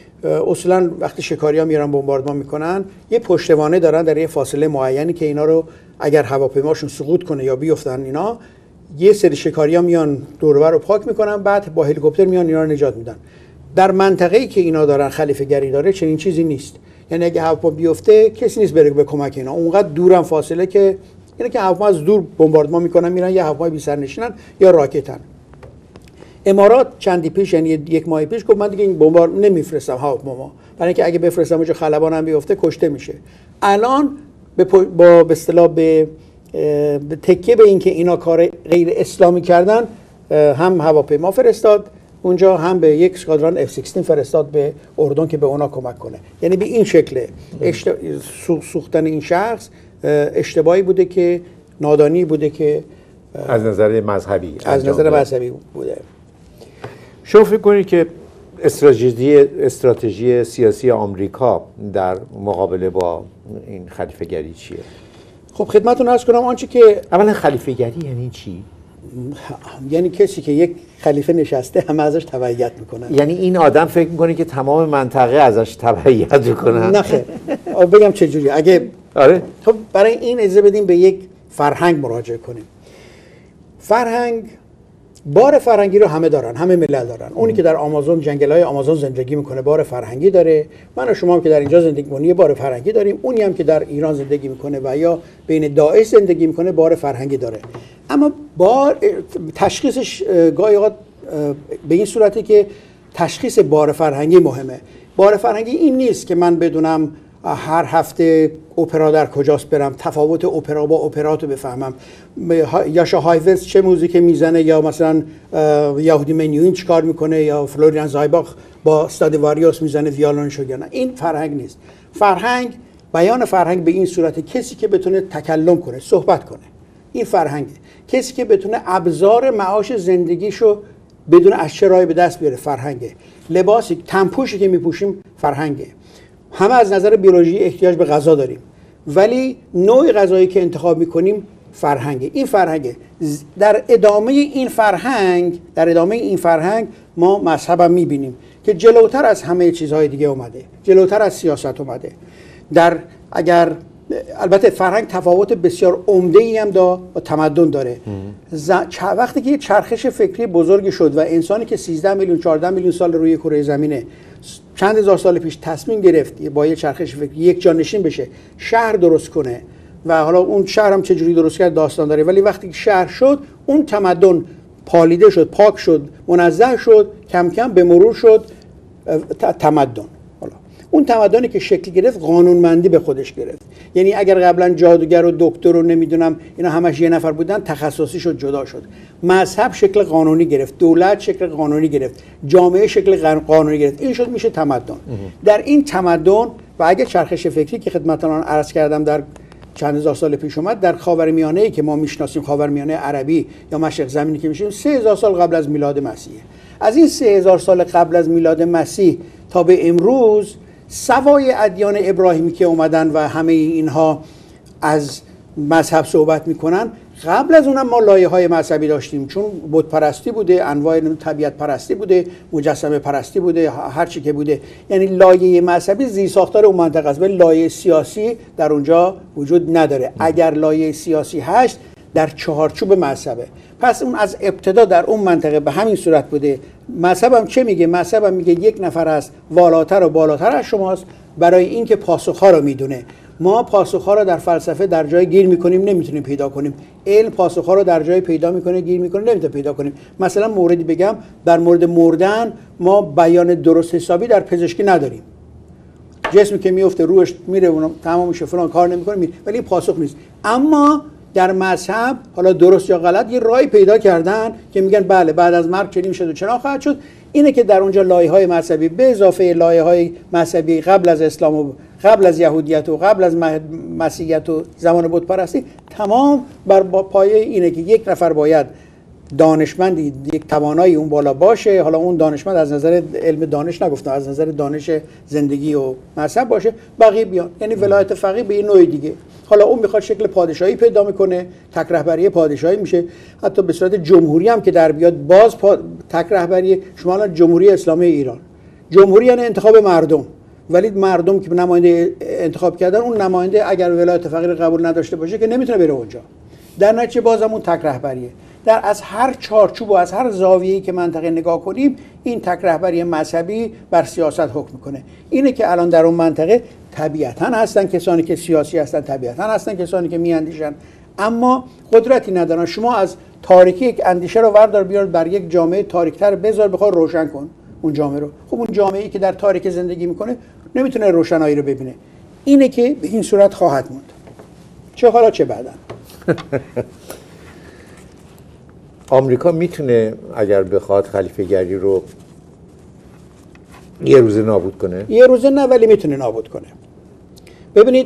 [SPEAKER 2] اصولا وقتی شکاری‌ها میرن بمباردمان میکنن یه پشتوانه دارن در یه فاصله معینی که اینا رو اگر هواپیماشون سقوط کنه یا بیفتن اینا، یه سری شکاری‌ها میان دور و بر رو پاک میکنن، بعد با هلیکوپتر میان اینا رو نجات میدن. در منطقه‌ای که اینا دارن خلیفه گری داره چنین چیزی نیست. یعنی اگه هواپیما بیفته کسی نیست بره به کمک اینا، اونقدر دورن فاصله که اینا که هواپیما از دور بمباردمان میکنن میرن یه هواپیمای بی سرنشینن یا راکتن. امارات چندی پیش یعنی یک ماه پیش گفت من دیگه این بمبار نمیفرستم هواپیما، برای اینکه اگه بفرستم اونجا خلبان هم بیفته کشته میشه. الان به با به اصطلاح به به تکیه به اینکه اینا کار غیر اسلامی کردن، هم هواپیما فرستاد اونجا، هم به یک اسکادران اف شانزده فرستاد به اردن که به اونا کمک کنه. یعنی به این شکل اشت... سوختن این شخص اشتباهی بوده که نادانی بوده که
[SPEAKER 1] از نظر مذهبی
[SPEAKER 2] از نظر مذهبی بوده.
[SPEAKER 1] شما فکر کنید که استراتژی استراتژی سیاسی آمریکا در مقابله با این خلیفه گری چیه؟
[SPEAKER 2] خب خدمتتون عرض کنم آنچه که
[SPEAKER 1] اولا خلیفه گری یعنی چی؟
[SPEAKER 2] یعنی کسی که یک خلیفه نشسته همه ازش تبعیت میکنن.
[SPEAKER 1] یعنی این آدم فکر میکنه که تمام منطقه ازش تبعیت میکنن؟
[SPEAKER 2] نه خیر. بگم چه جوری؟ اگه
[SPEAKER 1] آره
[SPEAKER 2] خب برای این اجازه بدیم به یک فرهنگ مراجعه کنیم. فرهنگ بار فرهنگی رو همه دارن، همه ملل دارن. اونی که در آمازون، جنگل‌های آمازون زندگی میکنه بار فرهنگی داره، من و شما هم که در اینجا زندگی می‌کنیم بار فرهنگی داریم، اونی هم که در ایران زندگی میکنه و یا بین داعش زندگی میکنه بار فرهنگی داره. اما بار تشخیصش گاهی اوقات به این صورتی که تشخیص بار فرهنگی مهمه. بار فرهنگی این نیست که من بدونم هر هفته اپرا در کجاست برم، تفاوت اپرا با اپرات رو بفهمم، یاشا هایورتز چه موزیک میزنه، یا مثلا یهودی منیوین چی کار میکنه، یا فلوریان زایباخ با استادیواریوس میزنه ویولونشو یا نه. این فرهنگ نیست. فرهنگ، بیان فرهنگ به این صورت کسی که بتونه تکلم کنه، صحبت کنه، این فرهنگه. کسی که بتونه ابزار معاش زندگیشو بدون از چه راهی به دست بیاره، فرهنگه. لباسی، تنپوشی که میپوشیم فرهنگه. همه از نظر بیولوژی احتیاج به غذا داریم، ولی نوع غذایی که انتخاب میکنیم فرهنگه. این فرهنگه. در ادامه این فرهنگ در ادامه این فرهنگ ما مذهب هم میبینیم که جلوتر از همه چیزهای دیگه اومده، جلوتر از سیاست اومده. در اگر البته فرهنگ تفاوت بسیار عمده‌ای هم با تمدن داره. ز... وقتی که چرخش فکری بزرگی شد و انسانی که سیزده میلیون چهارده میلیون سال روی کره زمینه چند هزار سال پیش تصمیم گرفت با یه چرخش فکری یک جانشین بشه، شهر درست کنه، و حالا اون شهر هم چجوری درست کرد داستان داره، ولی وقتی که شهر شد اون تمدن پالیده شد، پاک شد، منزه شد، کم کم به مرور شد تمدن. اون تمدنی که شکل گرفت قانونمندی به خودش گرفت. یعنی اگر قبلا جادوگر و دکتر و نمیدونم اینا همش یه نفر بودن، تخصصی شد، جدا شد. مذهب شکل قانونی گرفت، دولت شکل قانونی گرفت، جامعه شکل قانونی گرفت. این شد میشه تمدن. در این تمدن و اگه چرخش فکری که خدمتتون عرض کردم در چند هزار سال پیش اومد، در خاورمیانه‌ای که ما میشناسیم، خاورمیانه عربی یا مشرق زمینی که میشیم، سه هزار سال قبل از میلاد مسیح. از این سه هزار سال قبل از میلاد مسیح تا به امروز سوای ادیان ابراهیمی که اومدن و همه اینها از مذهب صحبت میکنن، قبل از اونم ما لایه‌های مذهبی داشتیم، چون بت پرستی بوده، انواع طبیعت پرستی بوده، مجسمه پرستی بوده، هر چی که بوده. یعنی لایه مذهبی زیر ساختار اون منطقه است، ولی لایه سیاسی در اونجا وجود نداره. اگر لایه سیاسی هست در چهارچوب مذهبه. پس اون از ابتدا در اون منطقه به همین صورت بوده. مذهب هم چه میگه؟ مذهب هم میگه یک نفر است والاتر و بالاتر از شماست، برای اینکه پاسخها رو میدونه. ما پاسخها رو در فلسفه در جای گیر میکنیم، نمیتونیم پیدا کنیم. علم پاسخها رو در جای پیدا میکنه، گیر میکنه، نمیتونه پیدا کنیم. مثلا موردی بگم، در مورد مردن ما بیان درست حسابی در پزشکی نداریم. جسمی که میفته روش میره اونم تمام میشه، فلان کار نمیکنه، میره. ولی این پاسخ نیست. اما در مذهب حالا درست یا غلط یه راهی پیدا کردن که میگن بله بعد از مرگ چنین شد و چنان خواهد شد. اینه که در اونجا لایه‌های مذهبی به اضافه لایه‌های مذهبی قبل از اسلام و قبل از یهودیت و قبل از مسیحیت و زمان بت پرستی، تمام بر پایه اینه که یک نفر باید دانشمندی، یک توانایی اون بالا باشه. حالا اون دانشمند از نظر علم دانش نگفتم، از نظر دانش زندگی و مذهب باشه، بقیه بیان. یعنی ولایت فقیه به این نوع دیگه. حالا اون میخواد شکل پادشاهی پیدا میکنه، تک رهبری پادشاهی میشه، حتی به صورت جمهوری هم که در بیاد باز پا... تک رهبری. شما الان جمهوری اسلامی ایران، جمهوری یعنی انتخاب مردم، ولی مردم که نماینده انتخاب کردن، اون نماینده اگر ولایت فقیه قبول نداشته باشه که نمیتونه بره اونجا. در نتیجه بازم اون تک رهبریه. در از هر چارچوب و از هر زاویه‌ای که منطقه نگاه کنیم، این تک رهبری مذهبی بر سیاست حکم میکنه. اینه که الان در اون منطقه طبیعتاً هستن کسانی که سیاسی هستن، طبیعتاً هستن کسانی که میاندیشن، اما قدرتی ندارن. شما از تاریکی یک اندیشه رو وردار بیار بر یک جامعه تاریک‌تر بذار، بخواد روشن کن اون جامعه رو. خب اون جامعه‌ای که در تاریک زندگی میکنه نمیتونه روشنایی رو ببینه. اینه که به این صورت خواهد موند، چه حالا چه بعداً.
[SPEAKER 1] آمریکا میتونه اگر بخواد خلیفه گری رو یه روزه نابود کنه؟
[SPEAKER 2] یه روزه نه، ولی میتونه نابود کنه. ببینید،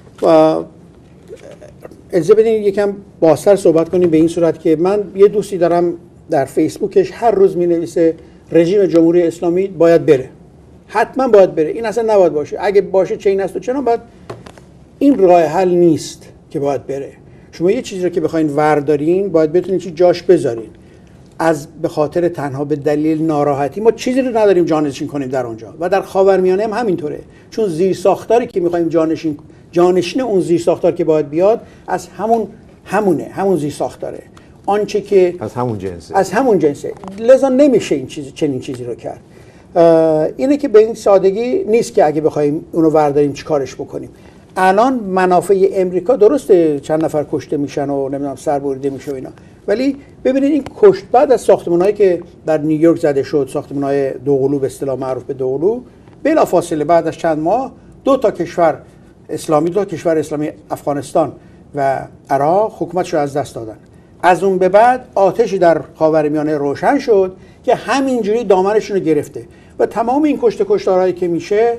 [SPEAKER 2] اجازه بدین یکم بازتر صحبت کنیم به این صورت که من یه دوستی دارم در فیسبوکش هر روز مینویسه رژیم جمهوری اسلامی باید بره، حتما باید بره، این اصلا نباید باشه، اگه باشه چه این است و چنان. باید، این راه حل نیست که باید بره. شما یه چیزی رو که بخواین وردارین باید بتونین چی جاش بذارین. از به خاطر تنها به دلیل ناراحتی ما چیزی رو نداریم جانشین کنیم در اونجا، و در خاورمیانه هم همینطوره. چون زیر ساختاری که میخوایم جانشین جانشین اون زیر ساختار که باید بیاد از همون همونه همون زیر ساختاره. آنچه که
[SPEAKER 1] از همون جنسه
[SPEAKER 2] از همون جنسه، لذا نمیشه این چیز چنین چیزی رو کرد. اینه که به این سادگی نیست که اگه بخوایم اونو ورداریم چیکارش بکنیم. الان منافع امریکا درسته چند نفر کشته میشن و نمیدونم سر بریده میشه و اینا، ولی ببینید این کشت بعد از ساختمان‌هایی که در نیویورک زده شد، ساختمان‌های دوقلو به اصطلاح معروف به دوقلو، بلافاصله بعد از چند ماه دو تا کشور اسلامی دو تا کشور اسلامی افغانستان و عراق حکومتش رو از دست دادن. از اون به بعد آتشی در خاورمیانه روشن شد که همینجوری دامنشون رو گرفته و تمام این کشته کشتارهایی که میشه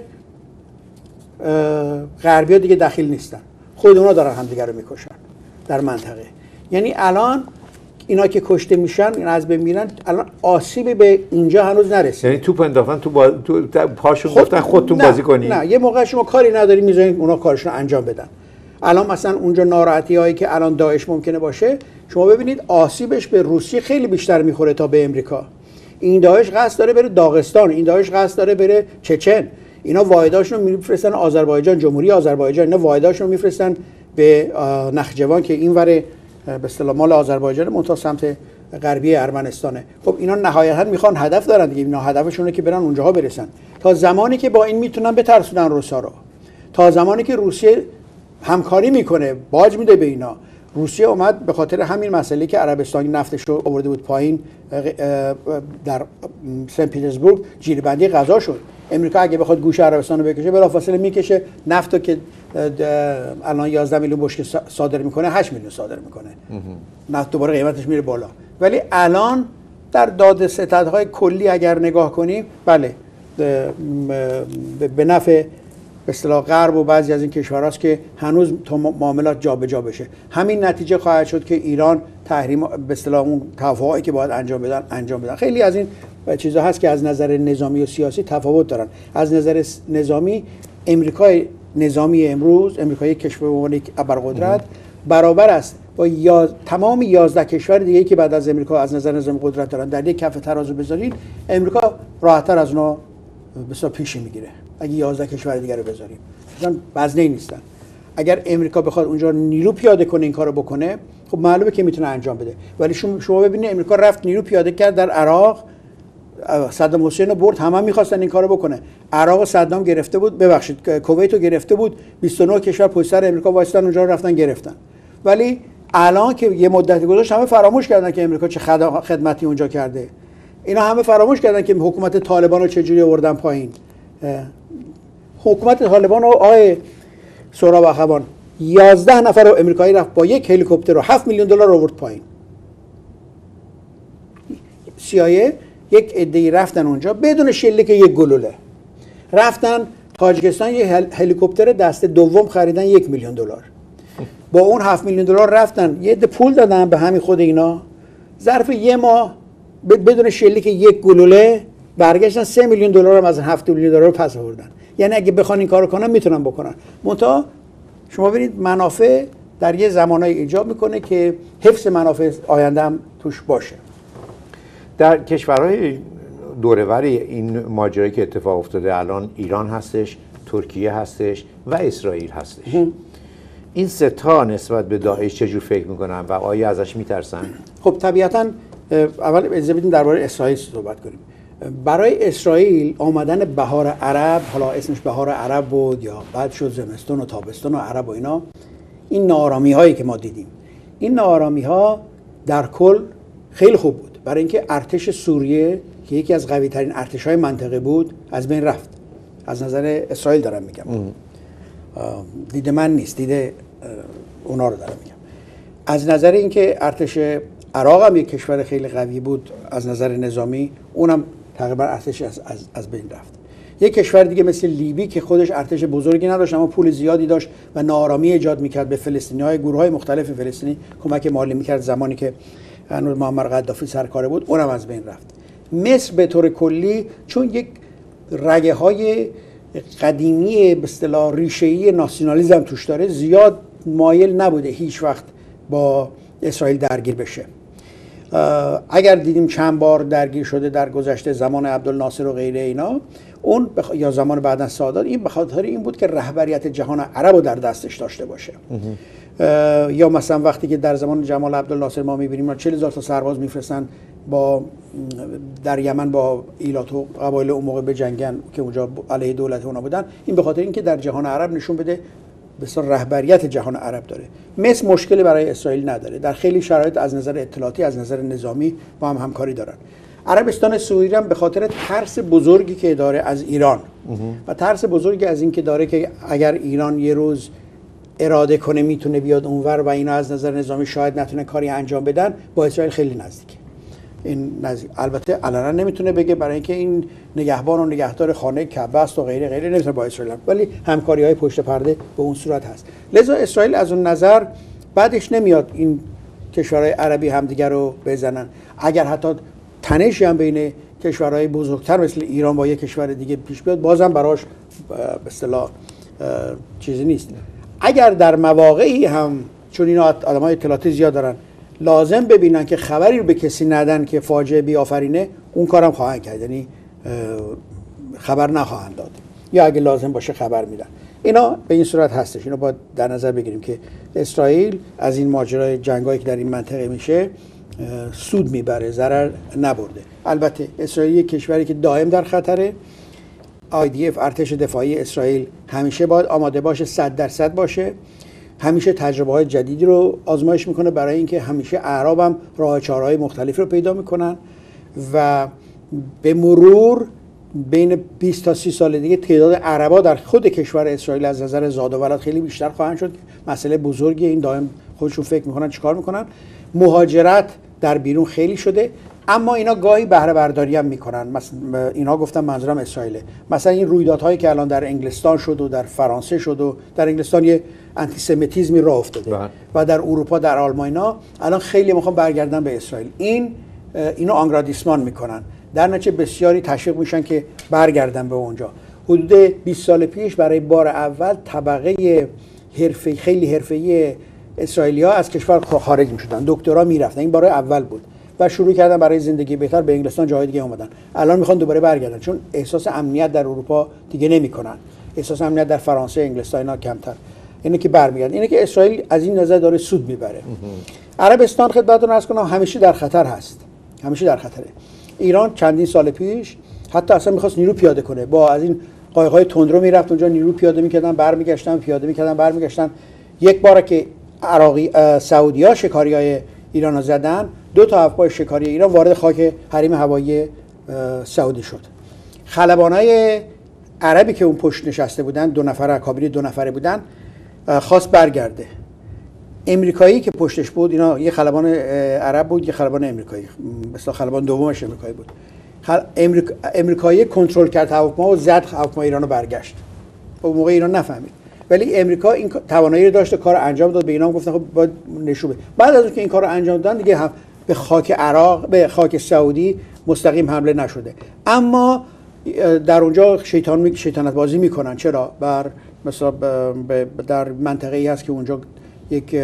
[SPEAKER 2] غربی‌ها دیگه دخیل نیستن، خود اونا دارن همدیگه رو میکشن در منطقه. یعنی الان اینا که کشته میشن، اینا از بین میرن، الان آسیبی به اینجا هنوز نرسید.
[SPEAKER 1] یعنی توپ انداختن تو, با... تو پاشون خود... گفتن خودتون
[SPEAKER 2] نه.
[SPEAKER 1] بازی کنید.
[SPEAKER 2] نه یه موقع شما کاری نداری میذارین اونا کارشون رو انجام بدن. الان مثلا اونجا ناراحتی هایی که الان داعش ممکنه باشه، شما ببینید آسیبش به روسیه خیلی بیشتر میخوره تا به امریکا. این داعش قصد داره بره داغستان، این داعش قصد داره بره چچن. اینا واحداشون رو میفرستن آذربایجان، جمهوری آذربایجان، اینا واحداشون رو میفرستن به نخجوان که اینور به اصطلاح مال آذربایجان منتها سمت غربی ارمنستانه. خب اینا نهایتا میخوان هدف دارن دیگه، اینا هدفشونه که برن اونجاها برسن. تا زمانی که با این میتونن بترسونن روسا رو، تا زمانی که روسیه همکاری میکنه، باج میده به اینا. روسیه اومد به خاطر همین مسئله که عربستان نفتش رو آورده بود پایین در سن پترزبورگ جیربندی غذا شد. امریکا اگه بخواد گوش عربستان رو بکشه بلافاصله میکشه، نفتو که الان یازده میلیون بشکه صادر میکنه هشت میلیون صادر میکنه، نفت دوباره قیمتش میره بالا. ولی الان در داد ستدهای کلی اگر نگاه کنیم، بله به نفع به اصطلاح غرب و بعضی از این کشورهاست که هنوز تا معاملات جابجا بشه. همین نتیجه خواهد شد که ایران تحریم به اصطلاح اون توافقی که باید انجام بدن انجام بدن. خیلی از این چیزا هست که از نظر نظامی و سیاسی تفاوت دارن. از نظر نظامی امریکای نظامی امروز، امریکای کشور به عنوان یک ابرقدرت برابر است با یا تمام یازده کشور دیگه که بعد از امریکا از نظر نظامی قدرت دارن. در یک کف ترازو بذارید امریکا راحت‌تر از اونها بسیار پیشی میگیره اگه یازده کشور دیگه رو بذاریم. مثلا وزنه‌ای نیستن. اگر امریکا بخواد اونجا نیرو پیاده کنه این کارو بکنه، خب معلومه که میتونه انجام بده. ولی شما شما ببینید امریکا رفت نیرو پیاده کرد در عراق، صدام حسین رو برد، همه هم می‌خواستن این کارو بکنه. عراق و صدام گرفته بود، ببخشید کویت رو گرفته بود، بیست و نه کشور پشت سر امریکا وایستادن اونجا رو رفتن گرفتن. ولی الان که یه مدتی گذشت همه فراموش کردن که امریکا چه خدمتی اونجا کرده. اینا همه فراموش کردن که حکومت طالبان رو چجوری آوردن پایین. حکومت طالبان رو آقای سهراب اخوان یازده نفر رو امریکایی رفت با یک هلیکوپتر رو هفت میلیون دلار آورد پایین. سی‌آی‌ای یک عده‌ای رفتن اونجا بدون شلیک یک گلوله. رفتن تاجیکستان یه هلیکوپتر دسته دوم خریدن یک میلیون دلار. با اون هفت میلیون دلار رفتن یه عده پول دادن به همین خود اینا. ظرف یه ماه بدون شلیک یک گلوله برگشتن سه میلیون دلار هم از هفت میلیون دلار رو پس آوردن. یعنی اگه بخوان این کارو کنن میتونن بکنن. منتها شما ببینید منافع در یه زمانایی ایجاب میکنه که حفظ منافع آینده هم توش باشه.
[SPEAKER 1] در کشورهای دورور این ماجرایی که اتفاق افتاده الان ایران هستش، ترکیه هستش و اسرائیل هستش. هم. این سه تا نسبت به داعش چجور فکر میکنن و آیا ازش میترسن؟
[SPEAKER 2] خب طبیعتاً اول اجازه بدیم درباره اسرائیل صحبت کنیم. برای اسرائیل آمدن بهار عرب، حالا اسمش بهار عرب بود یا بعد شد زمستون و تابستون و عرب و اینا، این ناآرامی هایی که ما دیدیم، این ناآرامی ها در کل خیلی خوب بود برای اینکه ارتش سوریه که یکی از قوی ترین ارتش های منطقه بود از بین رفت. از نظر اسرائیل دارم میگم، دید من نیست، دید اونا رو دارم میگم. از نظر اینکه ارتش عراق هم یک کشور خیلی قوی بود از نظر نظامی، اونم تقریبا ارتش از, از, از بین رفت. یک کشور دیگه مثل لیبی که خودش ارتش بزرگی نداشت اما پول زیادی داشت و ناآرامی ایجاد میکرد به فلسطینی‌های گروه‌های مختلف فلسطینی کمک مالی میکرد زمانی که هنوز معمر قدافی سرکار بود، اونم از بین رفت. مصر به طور کلی چون یک رگه های قدیمی به اصطلاح ریشه‌ای ناسیونالیسم توش داره، زیاد مایل نبوده هیچ وقت با اسرائیل درگیر بشه. اگر دیدیم چند بار درگیر شده در گذشته زمان عبدالناصر و غیره اینا، اون بخ... یا زمان بعد از سادات، این به خاطر این بود که رهبریت جهان عرب رو در دستش داشته باشه. یا مثلا وقتی که در زمان جمال عبدالناصر ما می‌بینیم چهل هزار تا سرباز میفرستن با در یمن با ایلات و قبایل اون موقع بجنگن که اونجا علیه دولت اونا بودن، این به خاطر اینکه در جهان عرب نشون بده بسیار رهبریت جهان عرب داره. مصر مشکلی برای اسرائیل نداره، در خیلی شرایط از نظر اطلاعاتی از نظر نظامی با هم همکاری دارن. عربستان سعودی هم به خاطر ترس بزرگی که داره از ایران و ترس بزرگی از این که داره که اگر ایران یه روز اراده کنه میتونه بیاد اونور و اینا از نظر نظامی شاید نتونه کاری انجام بدن، با اسرائیل خیلی نزدیکه. این نزدیک البته علنا نمیتونه بگه برای اینکه این نگهبان و نگهدار خانه کعبه است و غیره غیره، نمیتونه با اسرائیل، ولی همکاری‌های پشت پرده به اون صورت هست. لذا اسرائیل از اون نظر بعدش نمیاد این کشورهای عربی همدیگر رو بزنن. اگر حتی تنشی هم بین کشورهای بزرگتر مثل ایران با یک کشور دیگه پیش بیاد، بازم براش به اصطلاح چیزی نیست. اگر در مواقعی هم، چون اینا آدمای اطلاعاتی زیاد دارن، لازم ببینن که خبری رو به کسی ندن که فاجعه بیافرینه، اون کارم خواهند کرد، یعنی خبر نخواهند داد، یا اگه لازم باشه خبر میدن. اینا به این صورت هستش. اینا باید در نظر بگیریم که اسرائیل از این ماجرای جنگایی که در این منطقه میشه سود میبره، ضرر نبرده. البته اسرائیل یک کشوری که دائم در خطره. آی دی اف ارتش دفاعی اسرائیل همیشه باید آماده باشه، صد درصد باشه. همیشه تجربه های جدیدی رو آزمایش میکنه، برای اینکه همیشه اعراب هم راه چاره‌های مختلفی رو پیدا میکنن و به مرور بین بیست تا سی سال دیگه تعداد عربا در خود کشور اسرائیل از نظر زاد و ولد خیلی بیشتر خواهند شد. مسئله بزرگی، این دائم خودشون فکر میکنن چیکار میکنن. مهاجرت در بیرون خیلی شده، اما اینا گاهی بهره برداری هم میکنن. مثلا اینا گفتم منظورم اسرائیل، مثلا این رویدادهایی که الان در انگلستان شد و در فرانسه شد و در انگلستان یه انتیسمیتیزمی راه افتاده بله. و در اروپا در آلمان الان خیلی میخوان برگردن به اسرائیل. این اینو آنگرادیسمان میکنن، در نتیجه بسیاری تشویق میشن که برگردن به اونجا. حدود بیست سال پیش برای بار اول طبقه حرفه‌ای خیلی حرفه‌ای اسرائیلی‌ها از کشور خارج میشدن، دکترا میرفتن، این بار اول بود و شروع کردن برای زندگی بهتر به انگلستان، جاهای دیگه اومدن. الان میخوان دوباره برگردن چون احساس امنیت در اروپا دیگه نمیکنن، احساس امنیت در فرانسه، انگلستان اینا کمتر. اینه که برمیگردن. اینه که اسرائیل از این نظر داره سود میبره. عربستان خدمتتون عرض کنم همیشه در خطر هست، همیشه در خطره. ایران چندین سال پیش حتی اصلا میخواست نیرو پیاده کنه، با از این قایق‌های تندرو میرفت اونجا، نیرو پیاده میکردن، برمیگشتن، پیاده میکردن، برمیگشتن. یک بار که عراقی سعودی‌ها شکاریای ایران زدن، دو تا هواپیمای شکاری ایران وارد خاک حریم هوایی سعودی شد. خلبانای عربی که اون پشت نشسته بودن، دو نفر کابینه دو نفره بودن، خواست برگرده. امریکایی که پشتش بود، اینا یه خلبان عرب بود، یه خلبان امریکایی، مثلا خلبان دومش امریکایی بود. امریک... امریکایی کنترل کرد هواپیما و زد هواپیما ایرانو برگشت. اون موقع ایران نفهمید، ولی امریکا این توانایی رو داشت کار انجام داد. به اینا گفتن خب باید نشون بده. بعد از اینکه این کارو انجام دادن دیگه هم به خاک عراق، به خاک سعودی مستقیم حمله نشده، اما در اونجا شیطان شیطنت بازی میکنن. چرا؟ بر مثلا در منطقه ای هست که اونجا یک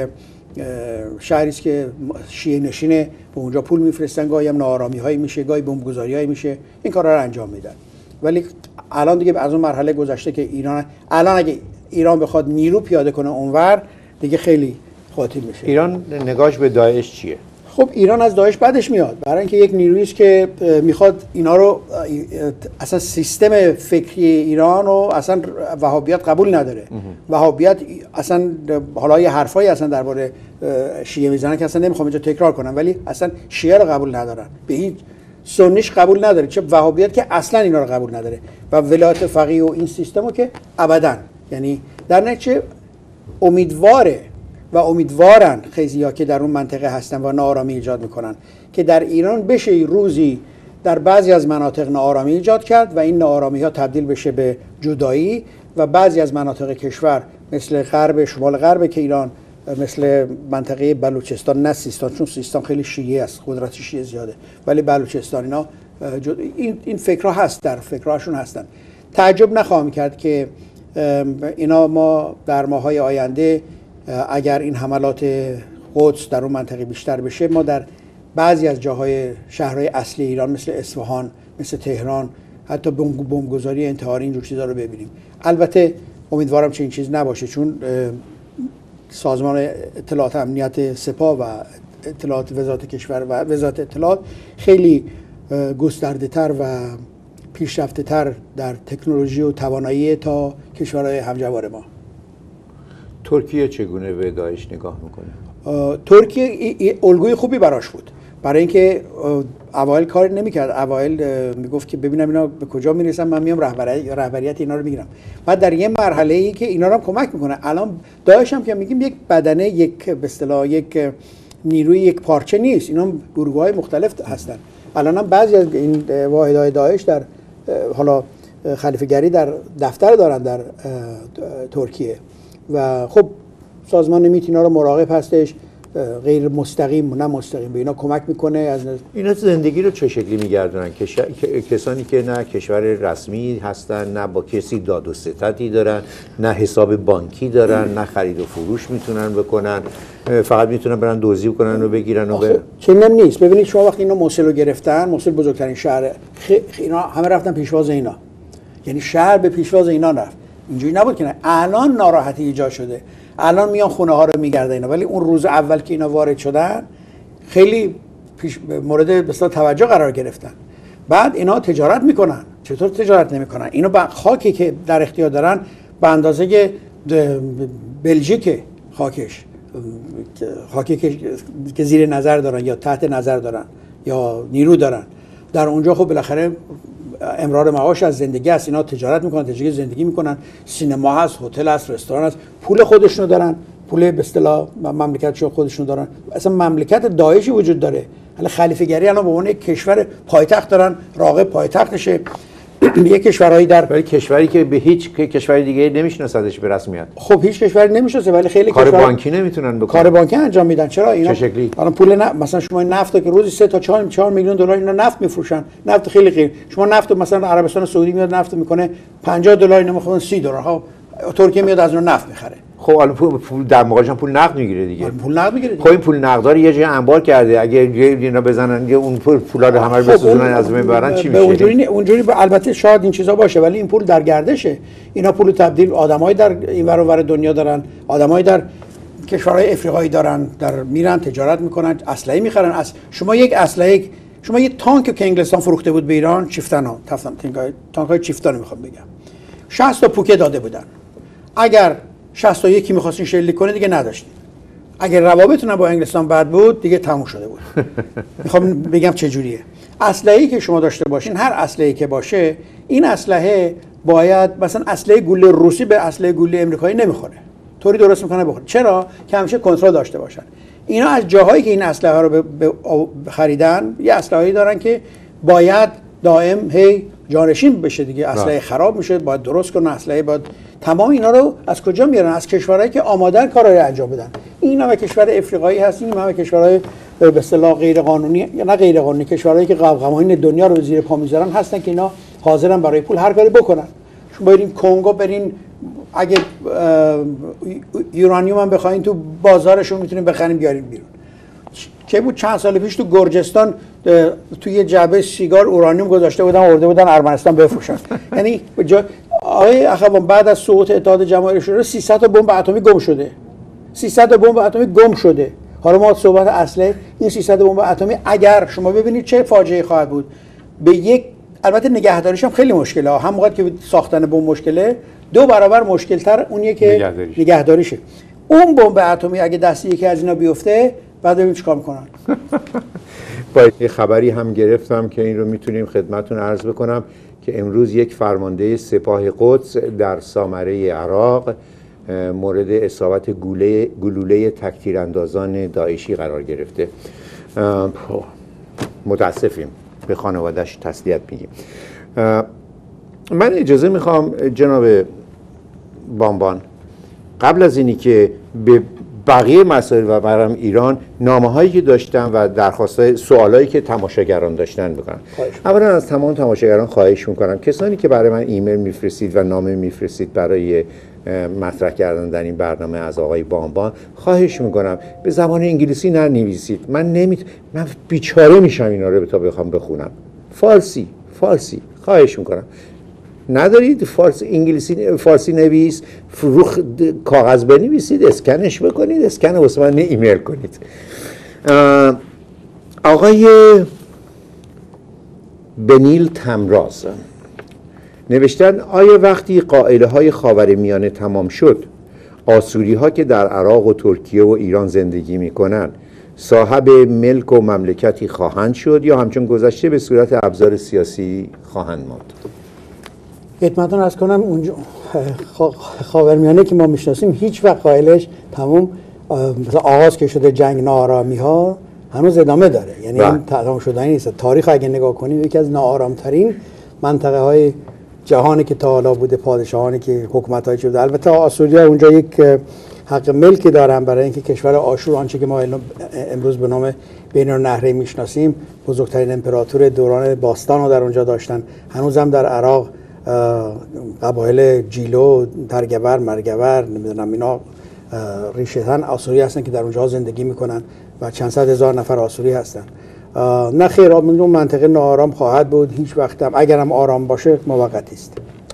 [SPEAKER 2] شهری است که شیعه نشینه، به اونجا پول میفرستن، گاهی هم ناآرامی هایی میشه، گاهی بمبگذاری هایی میشه، این کارا رو انجام میدن. ولی الان دیگه از اون مرحله گذشته که ایران الان اگه ایران بخواد نیرو پیاده کنه اونور دیگه خیلی خاطر میشه.
[SPEAKER 1] ایران نگاهش به داعش چیه؟
[SPEAKER 2] خب ایران از داعش بعدش میاد، برای اینکه یک نیرویی است که میخواد اینا رو، اصلا سیستم فکری ایران و اصلا وهابیت قبول نداره. وهابیت اصلا حالا یه حرفایی اصلا درباره شیعه میزنن که اصلا نمیخوام اینجا تکرار کنم، ولی اصلا شیعه رو قبول ندارن، به هیچ سنیش قبول نداره، چه وهابیت که اصلا اینا رو قبول نداره و ولایت فقیه و این سیستمو که ابداً. یعنی در نتیجه امیدواره و امیدوارن خیزی‌ها که در اون منطقه هستن و ناآرامی ایجاد میکنن که در ایران بشه روزی در بعضی از مناطق ناآرامی ایجاد کرد و این ناآرامی ها تبدیل بشه به جدایی و بعضی از مناطق کشور مثل غرب شمال غرب که ایران، مثل منطقه بلوچستان، نه سیستان، چون سیستان خیلی شیعه است، قدرت شیعه زیاده، ولی بلوچستان اینا این این فکرها هست، در فکرهاشون هستن. تعجب نخواهم کرد که اینا ما در ماهای آینده اگر این حملات قدس در اون منطقه بیشتر بشه، ما در بعضی از جاهای شهرهای اصلی ایران مثل اصفهان، مثل تهران، حتی بمبگذاری انتحاری اینجور چیزا رو ببینیم. البته امیدوارم چه این چیز نباشه، چون سازمان اطلاعات امنیت سپاه و اطلاعات وزارت کشور و وزارت اطلاعات خیلی گسترده تر و پیشرفته تر در تکنولوژی و توانایی تا کشورهای همجوار ما.
[SPEAKER 1] ترکیه چگونه به داعش نگاه میکنه؟
[SPEAKER 2] ترکیه الگوی خوبی براش بود، برای اینکه اوایل کار نمیکرد. اوایل میگفت که ببینم اینا به کجا میرسن، من میام رهبری رهبریت اینا رو میگیرم. بعد در یه مرحله ای که اینا رو هم کمک میکنه. الان داعش هم که میگیم یک بدنه، یک به اصطلاح یک نیروی یک پارچه نیست، اینا گروه‌های مختلف هستن. الان هم بعضی از این واحدهای داعش در حالا خلیفه‌گری در دفتر دارن در ترکیه و خب سازمان میت اینا رو مراقب هستش، غیر مستقیم نه مستقیم به اینا کمک میکنه. از
[SPEAKER 1] اینا زندگی رو چه شکلی میگردونن؟ کش... کسانی که نه کشور رسمی هستن، نه با کسی داد و ستدی دارن، نه حساب بانکی دارن، نه خرید و فروش میتونن بکنن، فقط میتونن برن دزدی کنن و بگیرن و به
[SPEAKER 2] چنین نیست. ببینید شما وقتی اینا موصل رو گرفتن، موصل بزرگترین شهر، خ... اینا همه رفتن پیشواز اینا، یعنی شهر به پیشواز اینا رفت. اینجوری نبود که نه. الان ناراحتی ایجاد شده، الان میان خونه ها رو میگردن اینا، ولی اون روز اول که اینا وارد شدن خیلی پیش مورد بسیار توجه قرار گرفتن. بعد اینا تجارت میکنن. چطور تجارت نمیکنن؟ اینا با خاکی که در اختیار دارن به اندازه بلژیک خاکش، خاکی که زیر نظر دارن یا تحت نظر دارن یا نیرو دارن، در اونجا خب بالاخره امرار معاش از زندگی است. اینا تجارت میکنن، تجارت زندگی میکنن، سینما هست، هتل هست، رستوران هست، پول خودشونو دارن، پول به اصطلاح مملکتشو خودشونو دارن. اصلا مملکت داعشی وجود داره. حالا خلیفه‌گری الان به عنوان یک کشور پایتخت دارن، راغب پایتختشه. یک کشورهایی در
[SPEAKER 1] ولی کشوری که به هیچ کشور دیگه نمیشناسدش به رسمیت.
[SPEAKER 2] خب هیچ کشوری نمیشناسه، ولی خیلی
[SPEAKER 1] کار
[SPEAKER 2] کشور
[SPEAKER 1] بانکی نمیتونن بکنن.
[SPEAKER 2] کار بانکی انجام میدن. چرا اینا
[SPEAKER 1] چه شکلی؟
[SPEAKER 2] الان پول نه، مثلا شما نفت که روزی سه تا چهار میلیون دلار اینا نفت میفروشن. نفت خیلی خیلی شما نفت مثلا عربستان سعودی میاد نفت میکنه پنجاه دلار، اینا میخوان سی دلار ها. ترکیه میاد از اون نفت میخره.
[SPEAKER 1] خب الان پول در مقابلش پول نقد میگیره دیگه.
[SPEAKER 2] پول نقد میگیره.
[SPEAKER 1] خب این پول نقدار یه جای انبار کرده، اگه اینا بزنن اون پول پولا رو همه رو بسوزونن از بین ببرن چی میشه؟
[SPEAKER 2] اونجوری اونجوری البته شاید این چیزا باشه، ولی این پول در گردشه. اینا پول تبدیل آدمای در این ور و ور دنیا دارن، آدمای در کشورهای افریقایی دارن، در میرن تجارت میکنن، اسلحه میخرن. از شما یک اسلحه، شما یه تانک که انگلستان فروخته بود به ایران، چیفتنا، تفتن تانکای چیفتن میخوام بگم، شصت تا پوکه داده بودن. اگر شصت تا یکی می‌خواستین شلیک کنه دیگه نداشتین. اگر روابطتون با انگلستان بد بود دیگه تموم شده بود. میخوام بگم چه جوریه. اسلحه‌ای که شما داشته باشین، هر اسلحه‌ای که باشه، این اسلحه باید مثلا اسلحه گوله روسی به اسلحه گوله آمریکایی نمیخوره. طوری درست میکنه بخوره. چرا؟ که همیشه کنترل داشته باشن. اینا از جاهایی که این اسلحه ها رو خریدن، یه اسلحه‌ای دارن که باید دائم هی جانشین بشه دیگه. اسلحه خراب میشه، باید درست کنن. اسلحه باید تمام اینا رو از کجا میارن؟ از کشورهایی که آمادن کارا رو انجام بدن. این هم کشور افریقایی هست، این هم کشورهای به اصطلاح غیر قانونی یا نه غیر قانونی، کشورهایی که قوانین دنیا رو زیر پا میذارن هستن که اینا حاضرن برای پول هر کاری بکنن. شما برین کنگو، برین اگه یورانیوم هم بخواین تو بازارشون میتونین بخرین بیارین بیرون. که بود چند سال پیش تو گرجستان توی یه جعبه سیگار اورانیوم گذاشته بودن، آورده بودن ارمنستان بفروشن. یعنی آقای اخوان بعد از سقوط اتحاد جماهیر شوروی سیصد تا بمب اتمی گم شده. سیصد تا بمب اتمی گم شده. حالا ما صحبت اصله این سیصد بمب اتمی اگر شما ببینید چه فاجعه خواهد بود. به یک البته نگهداریش هم خیلی مشکله. هم موقعی که ساختن بمب مشکله، دو برابر مشکل‌تر اونیه که نگهداریش. نگهداریشه. اون بمب اتمی اگه دست یکی از اینا بیفته، بعد ببین چیکار میکنن.
[SPEAKER 1] باید یه خبری هم گرفتم که این رو میتونیم خدمتتون عرض بکنم که امروز یک فرمانده سپاه قدس در سامره عراق مورد اصابت گلوله گلوله تک‌تیراندازان داعشی قرار گرفته. متاسفیم، به خانواده‌اش تسلیت میگیم. من اجازه میخوام جناب بانبان قبل از اینی که به بقیه مسائل و برام ایران نامه هایی که داشتم و درخواست سوالایی که تماشاگران داشتن بکنم. اولا از تمام تماشاگران خواهش میکنم کسانی که برای من ایمیل میفرستید و نامه میفرستید برای مطرح کردن در این برنامه از آقای بانبان، خواهش میکنم به زبان انگلیسی ننویسید. من نمی من بیچاره میشم اینا رو تا بخوام بخونم. فارسی فارسی خواهش میکنم. ندارید فارسی انگلیسی فارسی نویس رو کاغذ بنویسید، اسکنش بکنید، اسکن واسه من ایمیل کنید. آقای بنیل تمراز نوشتن آیا وقتی قائله های خاورمیانه تمام شد، آسوری ها که در عراق و ترکیه و ایران زندگی می کنند صاحب ملک و مملکتی خواهند شد یا همچون گذشته به صورت ابزار سیاسی خواهند ماند؟
[SPEAKER 2] خدمتتون عرض کنم اونجا خاورمیانه که ما میشناسیم هیچ وقت قائلش تمام مثلا آغاز که شده جنگ ناآرامی ها هنوز ادامه داره، یعنی این تمام شدنی نیست. تاریخ اگه نگاه کنیم یکی از ناآرامترین منطقه های جهانی که تا حالا بوده، پادشاهانی که حکومت های شده. البته آسوریا اونجا یک حق ملکی دارن برای اینکه کشور آشور، آنچه که ما امروز به نام بین النهرین میشناسیم، بزرگترین امپراتور دوران باستان رو در اونجا داشتن. هنوز هم در عراق قبایل جیلو، ترگور، مرگور، نمیدونم اینا ریشه‌تن آسوری هستن که در اونجا زندگی میکنن و چند صد هزار نفر آسوری هستن. نه خیر، اون منطقه ناآرام خواهد بود، هیچ وقت هم اگر هم آرام باشه موقتی است.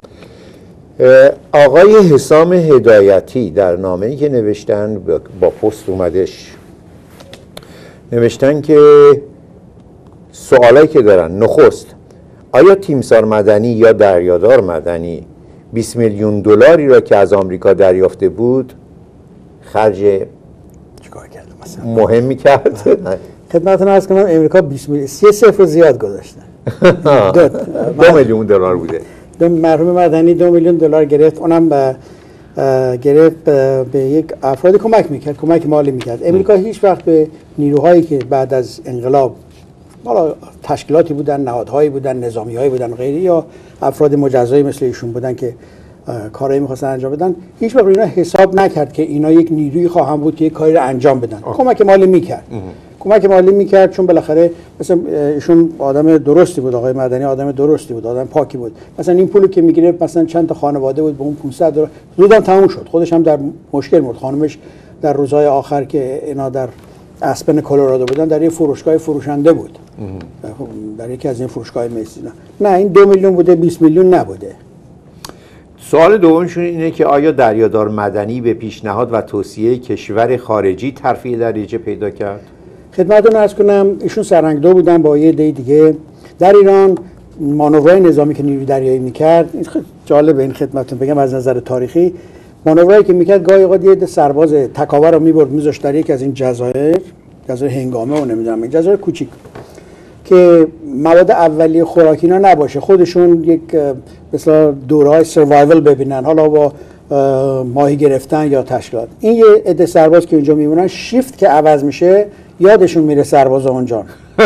[SPEAKER 1] آقای حسام هدایتی در نامه‌ای که نوشتن با پست اومدش نوشتن که سوالایی که دارن، نخست آیا تیمسار مدنی یا دریادار مدنی بیست میلیون دلاری را که از آمریکا دریافته بود خرج
[SPEAKER 2] چیکار کرد مثلا
[SPEAKER 1] مهمی کرد؟
[SPEAKER 2] خدمتتون عرض کنم امریکا بیست میلیون سی صفر زیاد گذاشتن.
[SPEAKER 1] دو, دو میلیون دلار بوده.
[SPEAKER 2] دو مرحوم مدنی دو میلیون دلار گرفت، اونم به گرفت به یک افرادی کمک میکرد، کمک مالی میکرد. امریکا هیچ وقت به نیروهایی که بعد از انقلاب حالا تشکیلاتی بودن، نهادهایی بودن، نظامیهایی بودن غیری، یا افراد مجزایی مثل ایشون بودن که کارایی می‌خواستن انجام بدن، هیچ وقت اینا حساب نکرد که اینا یک نیروی خواهند بود که یک کاری رو انجام بدن. آه. کمک مالی میکرد. کمک مالی میکرد چون بالاخره مثلا ایشون آدم درستی بود، آقای مدنی آدم درستی بود، آدم پاکی بود. مثلا این پولی که میگیره مثلا چند تا خانواده بود به اون پانصد دلار زودم تموم شد. خودش هم در مشکل بود. خانمش در روزهای آخر که اینا در اسپن کلرادو بودن در یه فروشگاه فروشنده بود. در یکی از این فروشگاه میسینا. نه این دو میلیون بوده، بیست میلیون نبوده.
[SPEAKER 1] سوال دومشون اینه که آیا دریادار مدنی به پیشنهاد و توصیه کشور خارجی ترفیع دریاچه پیدا کرد؟
[SPEAKER 2] خدمتتون عرض کنم ایشون سرهنگدو بودن با یه عده دیگه در ایران. مانورهای نظامی که نیروی دریایی میکرد، این خیلی جالبه این خدمتتون بگم از نظر تاریخی، مانورهایی که میکرد گاهی اوقات یه عده سرباز تکاور رو میبرد میذاشت در یکی از این جزایر، جزایر هنگامه و نمیدونم این جزایر کوچیک که مواد اولیه خوراکی اینا نباشه، خودشون یک مثلا دورهای سروایول ببینن، حالا با ماهی گرفتن یا تشکیلات. این یه عده سرباز که اونجا میمونن، شیفت که عوض میشه یادشون میره سرباز اونجا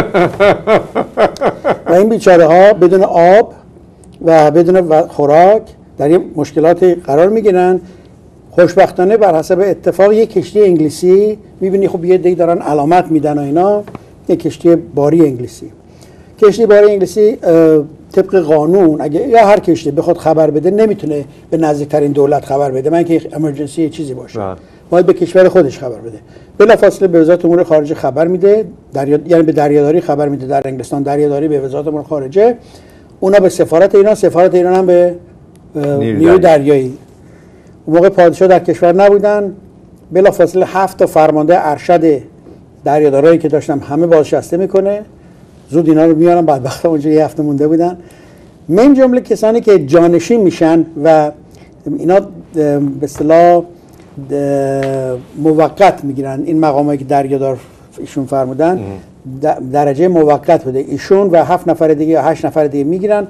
[SPEAKER 2] و این بیچاره ها بدون آب و بدون خوراک در یه مشکلات قرار میگیرن. خوشبختانه بر حسب اتفاق یک کشتی انگلیسی میبینی خب یه عده‌ای دارن علامت میدن و اینا، یک کشتی باری انگلیسی. کشتی باری انگلیسی طبق قانون اگه یا هر کشتی بخواد خبر بده نمیتونه به نزدیکترین دولت خبر بده، من که امرجنسی چیزی باشه باید به کشور خودش خبر بده. بلافاصله به وزارت امور خارجه خبر میده، دریا... یعنی به دریاداری خبر میده، در انگلستان دریاداری به وزارت امور خارجه، اونا به سفارت ایران، سفارت ایران هم به نیروی دریایی. اون موقع پادشاه در کشور نبودن، بلافاصله هفت تا فرمانده ارشد دریادارایی که داشتم همه بازنشسته میکنه، زود اینا رو میارن. بدبخت اونجا یه هفته مونده بودن. من جمله کسانی که جانشین میشن و اینا به اصطلاح موقت میگیرن، این مقامایی که دریادار ایشون فرمودن درجه موقت بوده، ایشون و هفت نفر دیگه یا هشت نفر دیگه میگیرن.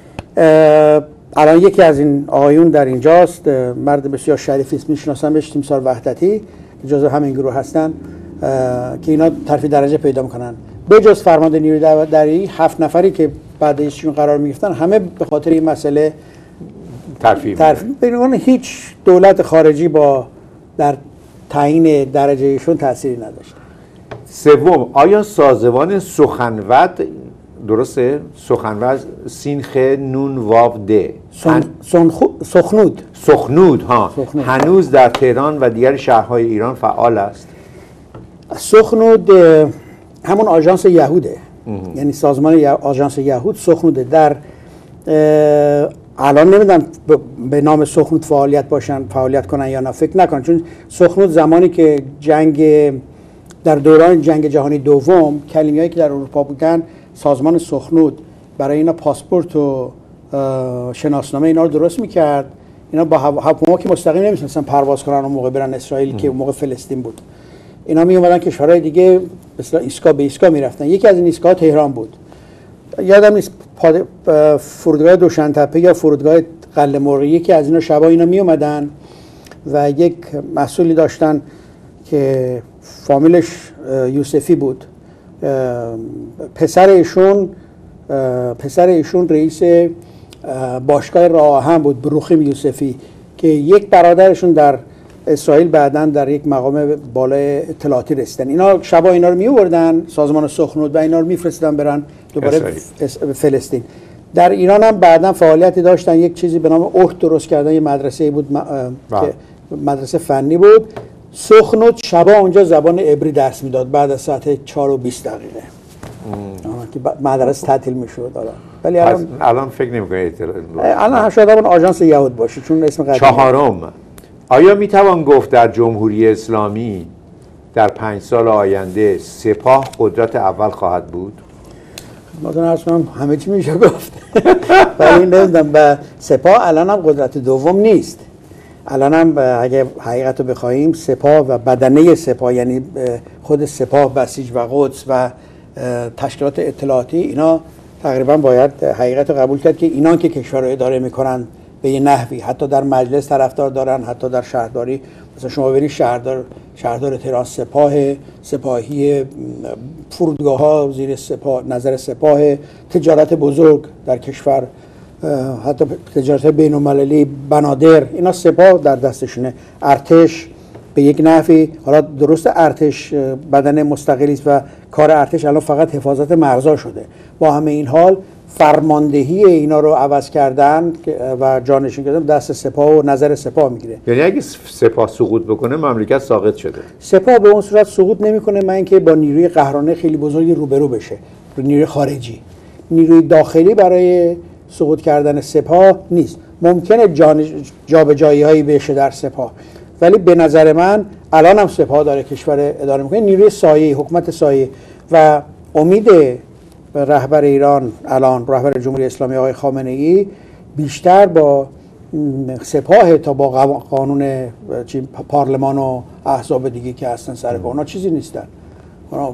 [SPEAKER 2] الان یکی از این آقایون در اینجاست، مرد بسیار شریفی است، میشناسم بهش، تیمسار وحدتی، جزو همین گروه هستن که اینا ترفیع درجه پیدا میکنن. به جز فرمانده نیروی دریایی هفت نفری که بعد ازشون قرار میگرفتن همه به خاطر این مسئله
[SPEAKER 1] ترفیع
[SPEAKER 2] ترفیع هیچ دولت خارجی با در تعیین درجه ایشون تأثیری نداشت.
[SPEAKER 1] سوم، آیا سازمان سخنود درسته؟ سخنوز سین خ نون واو د
[SPEAKER 2] سن... سنخو... سخنود
[SPEAKER 1] سخنود ها
[SPEAKER 2] سخنود.
[SPEAKER 1] هنوز در تهران و دیگر شهرهای ایران فعال است.
[SPEAKER 2] سخنود همون آژانس یهوده، یعنی سازمان ی... آژانس یهود سخنوده. در الان نمیدونم به نام سخنود فعالیت باشن فعالیت کنن یا نه، فکر نکنم، چون سخنود زمانی که جنگ در دوران جنگ جهانی دوم کلیمیایی که در اروپا بودن سازمان سخنود برای اینا پاسپورت و شناسنامه اینا رو درست میکرد. اینا با هواپیما که مستقیم نمیتونستن پرواز کنن اون موقع برن اسرائیل که اون موقع فلسطین بود. اینا می اومدن کشورهای دیگه مثلا ایستگاه به ایستگاه میرفتن. یکی از این ایستگاه تهران بود. یادم نیست فرودگاه دوشن‌تپه یا فرودگاه قلعه مرغی، یکی از اینا شبا اینا می اومدن و یک مسئولی داشتن که فامیلش یوسفی بود. پسر ایشون پسر ایشون رئیس باشگاه راه آهن بود، بروخیم یوسفی، که یک برادرشون در اسرائیل بعداً در یک مقام بالای اطلاعاتی رسیدن. اینا شبا اینا رو می‌آوردن سازمان سخنود و اینا رو می‌فرستادن برن دوباره فلسطین. در ایران هم بعداً فعالیتی داشتن، یک چیزی به نام اورت درست کردن، یه مدرسه‌ای بود که مدرسه فنی بود. سخنود شبا اونجا زبان عبری درس میداد بعد از ساعت چهار و بیست دقیقه که مدرسه تعطیل میشد. ولی الان
[SPEAKER 1] الان فکر نمی‌کنید
[SPEAKER 2] الان شاید اون آژانس یهود باشه چون اسم قدیمی.
[SPEAKER 1] چهارم، آیا میتوان گفت در جمهوری اسلامی در پنج سال آینده سپاه قدرت اول خواهد بود؟
[SPEAKER 2] مثلا اصلا همه چی میشه گفت ولی نمیدونم. و سپاه الان هم قدرت دوم نیست. الان هم اگه حقیقت رو بخوایم سپاه و بدنه سپاه، یعنی خود سپاه، بسیج و قدس و تشکیلات اطلاعاتی، اینا تقریبا باید حقیقت رو قبول کرد که اینا که کشور رو اداره میکنن به یه نحوی، حتی در مجلس طرفدار دارن، حتی در شهرداری. مثلا شما برید شهردار شهردار تهران سپاه، سپاهی، فرودگاه ها زیر سپاه، نظر سپاه، تجارت بزرگ در کشور، حتی تجارت بین المللی، بنادر، اینا سپاه در دستشونه. ارتش به یک نحوی، حالا درست ارتش بدن مستقلی است و کار ارتش الان فقط حفاظت مرزا شده، با همه این حال فرماندهی اینا رو عوض کردن و جانشین کردن دست سپاه و نظر سپاه میگیره.
[SPEAKER 1] یعنی اگه سپاه سقوط بکنه مملکت ساقط شده.
[SPEAKER 2] سپاه به اون صورت سقوط نمیکنه من اینکه با نیروی قهرانه خیلی بزرگی روبرو بشه، نیروی خارجی. نیروی داخلی برای سقوط کردن سپاه نیست. ممکنه جان جابجایی هایی بشه در سپاه، ولی به نظر من الان هم سپاه داره کشور اداره میکنه، نیروی سایه، حکومت سایه. و امید رهبر ایران الان، رهبر جمهوری اسلامی آقای خامنه ای، بیشتر با سپاه تا با قانون پارلمان و احزاب دیگه که هستن سر کار. اونا چیزی نیستن، اونا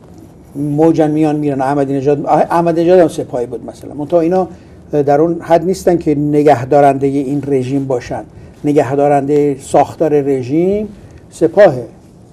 [SPEAKER 2] موجن میان میرن. احمدی نژاد احمدی نژاد هم سپاهی بود مثلا، منتها اینا در اون حد نیستن که نگهدارنده این رژیم باشن. نگهدارنده ساختار رژیم سپاهه.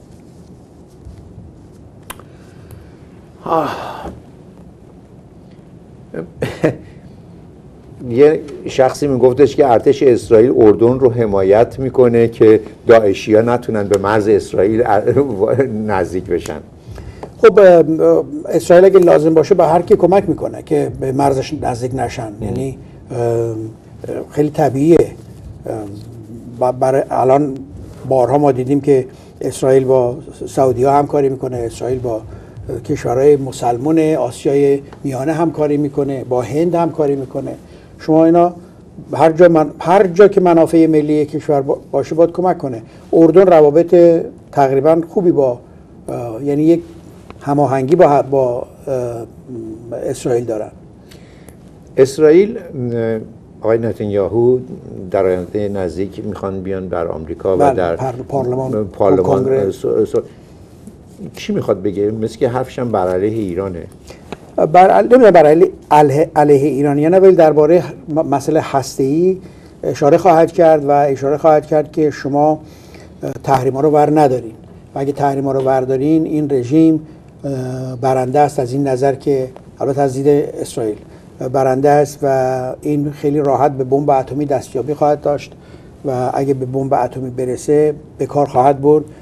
[SPEAKER 1] یه شخصی میگفتش که ارتش اسرائیل اردن رو حمایت میکنه که داعشی ها نتونن به مرز اسرائیل نزدیک بشن.
[SPEAKER 2] خب اسرائیل اگه لازم باشه به هر کی کمک میکنه که به مرزش نزدیک نشن. یعنی خیلی طبیعیه. برای الان بارها ما دیدیم که اسرائیل با سعودی ها همکاری میکنه، اسرائیل با کشورهای مسلمان آسیای میانه همکاری میکنه، با هند همکاری میکنه. شما اینا هر جا من هر جا که منافع ملی کشور باشه باید کمک کنه. اردن روابط تقریبا خوبی با یعنی یک هماهنگی با با اسرائیل دارن.
[SPEAKER 1] اسرائیل آقای نتانیاهو در آینده نزدیک میخوان بیان بر آمریکا و در
[SPEAKER 2] پارلمان
[SPEAKER 1] پارلمان چی میخواد بگه؟ مثل که حرفش هم بر علیه ایرانه.
[SPEAKER 2] بر نمیدونم بر علیه علیه ایرانیان، ولی درباره مسئله هسته‌ای اشاره خواهد کرد و اشاره خواهد کرد که شما تحریما رو ور ندارین و اگه تحریما رو ور دارین این رژیم برنده است، از این نظر که البته از دید اسرائیل برنده است و این خیلی راحت به بمب اتمی دستیابی خواهد داشت و اگه به بمب اتمی برسه به کار خواهد برد.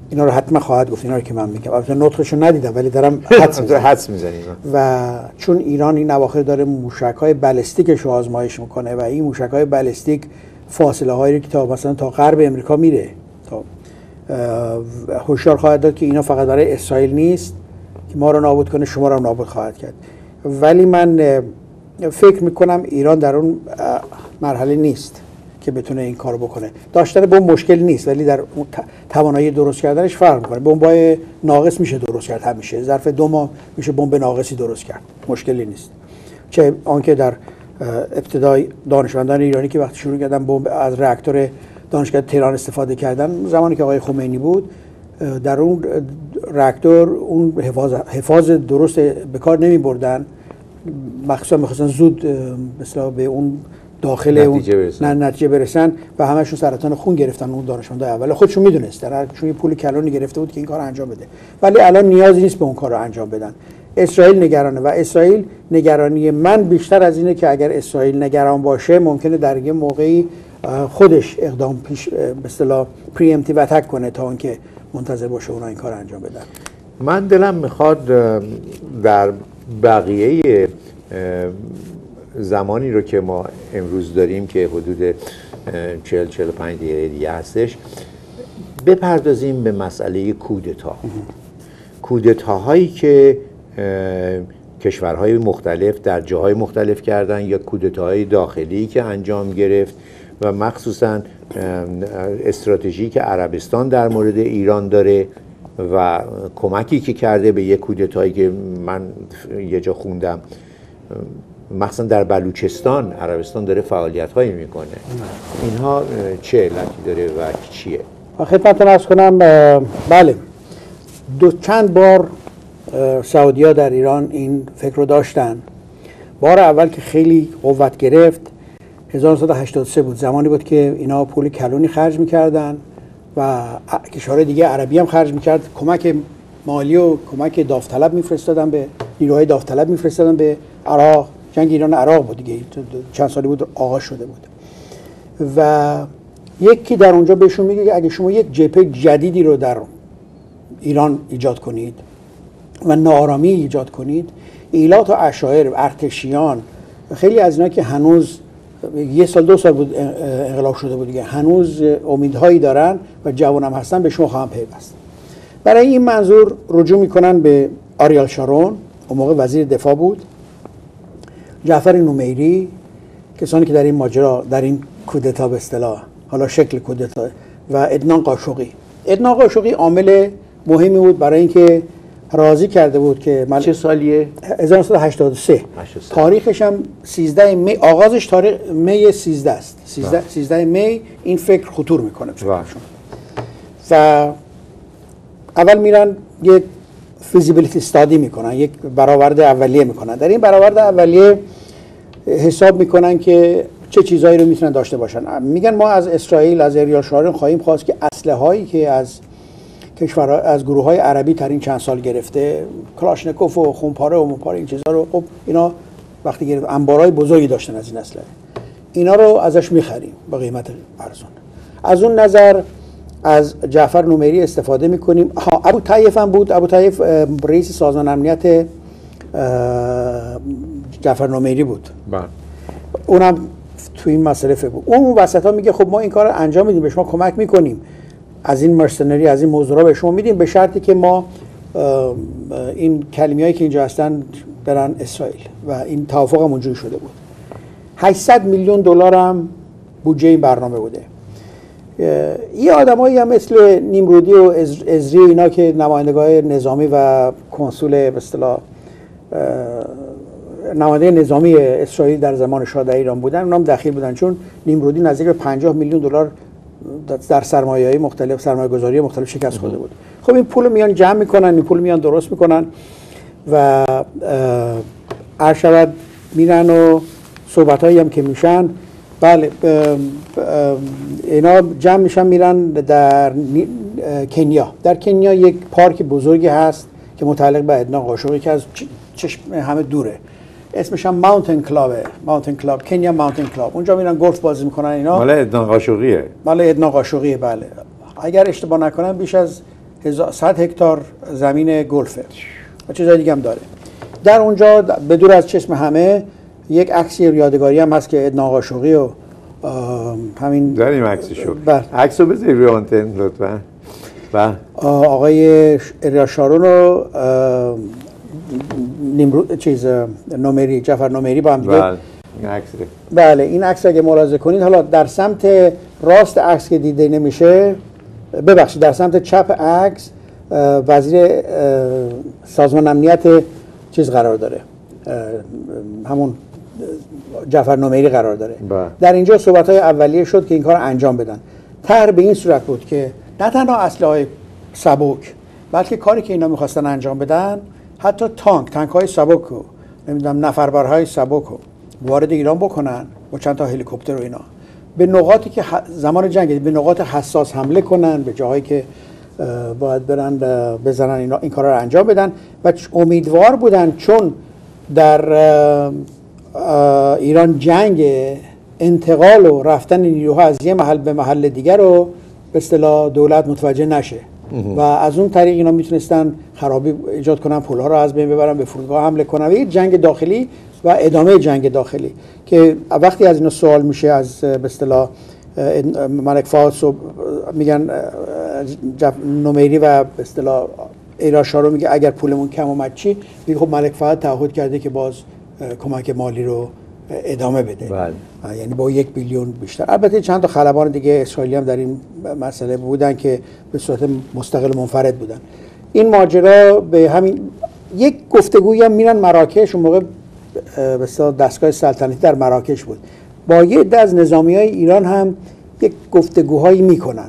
[SPEAKER 2] اینا رو حتما خواهد گفت، اینا رو که من میگم. البته نطقش رو ندیدم ولی دارم حدس
[SPEAKER 1] میزنم.
[SPEAKER 2] و چون ایران این اواخر داره موشک‌های بالستیکش رو آزمایش میکنه و این موشک‌های بالستیک فاصله هایی که تا مثلا تا غرب امریکا میره، تا هشدار خواهد داد که اینا فقط برای اسرائیل نیست که ما رو نابود کنه، شما رو نابود خواهد کرد. ولی من فکر میکنم ایران در اون مرحله نیست که بتونه این کارو بکنه. داشتن بمب مشکل نیست ولی در توانایی درست کردنش فرق میکنه. بمبای ناقص میشه درست کرد، همیشه ظرف دو ماه میشه بمب ناقصی درست کرد، مشکلی نیست. چه آنکه در ابتدای دانشمندان ایرانی که وقتی شروع کردن بمب از راکتور دانشگاه تهران استفاده کردن، زمانی که آقای خمینی بود، در اون راکتور اون حفاظ حفاظ درست به کار نمی بردن، مخصوصا می‌خواستن زود مثلا به اون داخل
[SPEAKER 1] نتیجه
[SPEAKER 2] اون
[SPEAKER 1] برسن.
[SPEAKER 2] نتیجه برسن و همشون سرطان خون گرفتن. اون دانشمندای اول خودشون میدونستن چون پول کلانی گرفته بود که این کارو انجام بده، ولی الان نیازی نیست به اون کارو انجام بدن. اسرائیل نگرانه و اسرائیل نگرانی من بیشتر از اینه که اگر اسرائیل نگران باشه ممکنه در یه موقعی خودش اقدام پیش به اصطلاح پریمپتیو اتک کنه تا اینکه منتظر باشه اونا این کار انجام بدن.
[SPEAKER 1] من دلم میخواد در بقیه زمانی رو که ما امروز داریم که حدود چهل چهل و پنج دقیقه دیگه هستش بپردازیم به مسئله کودتا. کودتاهایی که کشورهای مختلف در جاهای مختلف کردن یا کودتاهای داخلی که انجام گرفت و مخصوصا استراتژی که عربستان در مورد ایران داره و کمکی که کرده به یک کودتایی که من یه جا خوندم مخصوصا در بلوچستان عربستان داره فعالیت هایی میکنه. اینها چه علتی داره و چیه؟
[SPEAKER 2] خدمتتون عرض کنم بله دو چند بار سعودی‌ها در ایران این فکر رو داشتن. بار اول که خیلی قوت گرفت هزار و نهصد و هشتاد و سه بود، زمانی بود که اینا پول کلونی خرج میکردن و کشورهای دیگه عربی هم خرج میکرد، کمک مالی و کمک داوطلب میفرستادن به نیروهای داوطلب میفرستادن به عراق. جنگ ایران عراق بود دیگه، چند سالی بود آغاز شده بود و یکی در اونجا بهشون میگه که اگه شما یک جبهه جدیدی رو در ایران ایجاد کنید و ناآرامی ایجاد کنید، ایلات و عشایر ارتشیان خیلی از اینا که هنوز یه سال دو سال بود انقلاب شده بود دیگه، هنوز امیدهایی دارن و جوانم هستن، به شما خواهم پیوست. برای این منظور رجوع میکنن به آریال شارون، اون موقع وزیر دفاع بود، جعفر نمیری، کسانی که در این ماجرا در این کودتا به اصطلاح حالا شکل کودتا، و عدنان قاشقی. عدنان قاشقی عامل مهمی بود برای اینکه راضی کرده بود که
[SPEAKER 1] چه سالیه؟
[SPEAKER 2] هزار و نهصد و هشتاد و سه. تاریخش هم سیزده می، آغازش تاریخ می سیزده است. سیزده, سیزده می این فکر خطور میکنه فکرشون. و اول میرن یک فیزیبیلیتی استادی میکنن، یک برآورد اولیه میکنن. در این برآورد اولیه حساب میکنن که چه چیزایی رو میتونن داشته باشن. میگن ما از اسرائیل، از آریال شارون خواهیم خواست که اسلحه هایی که از کشورها از گروه های عربی تر این چند سال گرفته، کلاشنکوف و خونپاره و مونپاره، این چیزا رو خب اینا وقتی گرفت انبارای بزرگی داشتن از این اسلحه، اینا رو ازش میخریم با قیمت ارزان. از اون نظر از جعفر نمیری استفاده میکنیم. ها ابو طیف هم بود. ابو طیف رئیس سازمان امنیت جعفر نمیری بود.
[SPEAKER 1] بله.
[SPEAKER 2] اونم تو این مسئله فکر بود. اون وسطا میگه خب ما این کار رو انجام میدیم، به شما کمک میکنیم، از این مرسنری، از این موضوعا به شما میدیم، به شرطی که ما این کلمیایی که اینجا هستن برن اسرائیل. و این توافق هم اونجوری شده بود. هشتصد میلیون دلار هم بودجه این برنامه بوده. یه آدمایی هم مثل نیمرودی و ازری اینا که نمایندگان نظامی و کنسول به اصطلاح نماینده نظامی اسرائیل در زمان شاه در ایران بودن، اونام دخیل بودن، چون نیمرودی نزدیک به پنجاه میلیون دلار در سرمایه‌های مختلف، سرمایه‌گذاری مختلف شکست خورده بود. خب این پول میان جمع میکنن، این پول میان درست میکنن و عرض شود میرن و صحبتایی هم که میشن، بله اینا جمع میشن میرن در کنیا. در کنیا یک پارک بزرگی هست که متعلق به عدنان قاشقی که از چشم همه دوره، اسمش هم ماونتن کلابه، ماونتن کلاب، کنیا ماونتن کلاب. اونجا میرن گلف بازی میکنن اینا.
[SPEAKER 1] مال عدنان قاشقیه.
[SPEAKER 2] مال عدنان قاشقیه بله. اگر اشتباه نکنم بیش از صد هکتار زمین گلفه و چیزای دیگه هم داره. در اونجا به دور از چشم همه یک عکس یادگاری هم هست که ادنا آقاشوقی و همین
[SPEAKER 1] داریم عکسشو. عکسو بذارید روی آنتن لطفاً. و
[SPEAKER 2] آقای اریا شارون و نیمرو چیز نومری جعفر نومری با هم دیگه.
[SPEAKER 1] بله این عکس.
[SPEAKER 2] بله این عکس اگه ملاحظه کنید، حالا در سمت راست عکس که دیده نمیشه، ببخشید در سمت چپ عکس وزیر سازمان امنیت چیز قرار داره، همون جعفر نومری قرار داره.
[SPEAKER 1] با.
[SPEAKER 2] در اینجا صحبت‌های اولیه شد که این کار انجام بدن. طرح به این صورت بود که نه تنها اسلحه‌های سبک، بلکه کاری که اینا می‌خواستن انجام بدن، حتی تانک، تانک‌های سبک و نمیدونم نفربرهای سبک رو وارد ایران بکنن با چند تا هلیکوپتر و اینا، به نقاطی که زمان جنگ به نقاط حساس حمله کنن، به جاهایی که باید برن بزنن، اینا این کارا رو انجام بدن. و امیدوار بودن چون در ایران جنگ، انتقال و رفتن نیروها از یه محل به محل دیگر رو به اصطلاح دولت متوجه نشه و از اون طریق اینا میتونستن خرابی ایجاد کنن، پل‌ها رو از بین ببرن، به فرودگاه حمله کنن و یه جنگ داخلی و ادامه جنگ داخلی که وقتی از اینا سوال میشه از به اصطلاح ملک فهد میگن نومری و به اصطلاح ایراشا رو میگه اگر پولمون کم اومد چی؟ میگه خب ملک فهد تعهد کرده که باز کمک مالی رو ادامه بده. بله. یعنی با یک بیلیون بیشتر. البته چند تا خلبان دیگه اسرائیلی هم در این مسئله بودن که به صورت مستقل منفرد بودن. این ماجرا به همین یک گفتگویی هم میرن مراکش، اون موقع به اصطلاح دستگاه سلطنتی در مراکش بود، با یه عده از نظامیای ایران هم یک گفتگوهایی میکنن.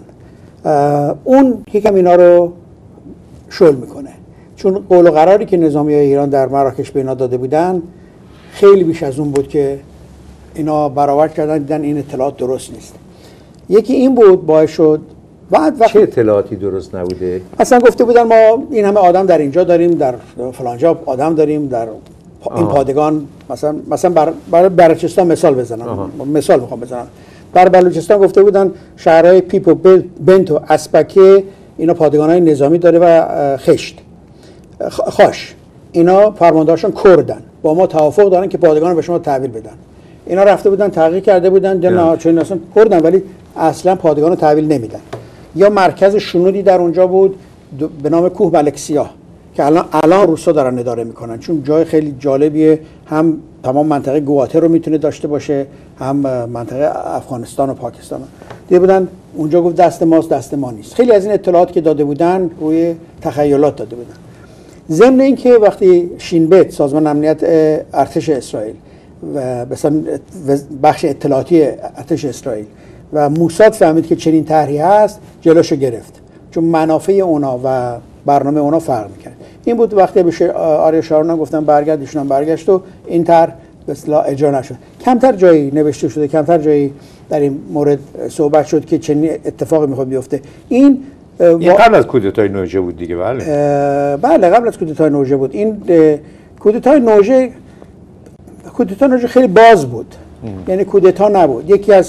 [SPEAKER 2] اون یکم اینا رو شل میکنه، چون قول و قراری که نظامیای ایران در مراکش به اینا داده بودن خیلی بیش از اون بود که اینا برآورد کردن، دیدن این اطلاعات درست نیست. یکی این بود باعث شد. بعد وقت
[SPEAKER 1] چه اطلاعاتی درست نبوده؟
[SPEAKER 2] اصلا گفته بودن ما این همه آدم در اینجا داریم، در فلانجا آدم داریم، در این آه. پادگان مثلا مثلا بر برای بلوچستان مثال بزنم، آه. مثال میخوام بزنم. بر بلوچستان گفته بودن شهرهای پیپ و بنت و اسپکه اینا پادگان‌های نظامی داره و خشت خاش، اینا فرماندهاشون کردن، با ما توافق دارن که پادگان رو به شما تحویل بدن. اینا رفته بودن تحقیق کرده بودن نه چون اصلا کردن ولی اصلا پادگان رو تحویل نمیدن. یا مرکز شنودی در اونجا بود به نام کوه ملک سیاه که الان الان روسا دارن اداره میکنن، چون جای خیلی جالبیه، هم تمام منطقه گواتر رو میتونه داشته باشه، هم منطقه افغانستان و پاکستان. دیگه بودن اونجا گفت دست ماست دست ما نیست. خیلی از این اطلاعات که داده بودن روی تخیلات داده بودن. ضمن اینکه وقتی شینبت سازمان امنیت ارتش اسرائیل و مثلا بخش اطلاعاتی ارتش اسرائیل و موساد فهمید که چنین طرحی هست، جلوشو گرفت، چون منافع اونا و برنامه اونا فرق می‌کرد. این بود وقتی به آریا شارون گفتن برگرد، ایشون هم برگشت و این طرح به اصطلاح اجرا نشد. کمتر جایی نوشته شده، کمتر جایی در این مورد صحبت شد که چنین اتفاقی میخواد بیفته. این
[SPEAKER 1] این قبل از کودتای نوژه بود دیگه. بله
[SPEAKER 2] بله قبل از کودتای نوژه بود. این کودتای نوژه کودتای نوژه خیلی باز بود، ام. یعنی کودتا نبود. یکی از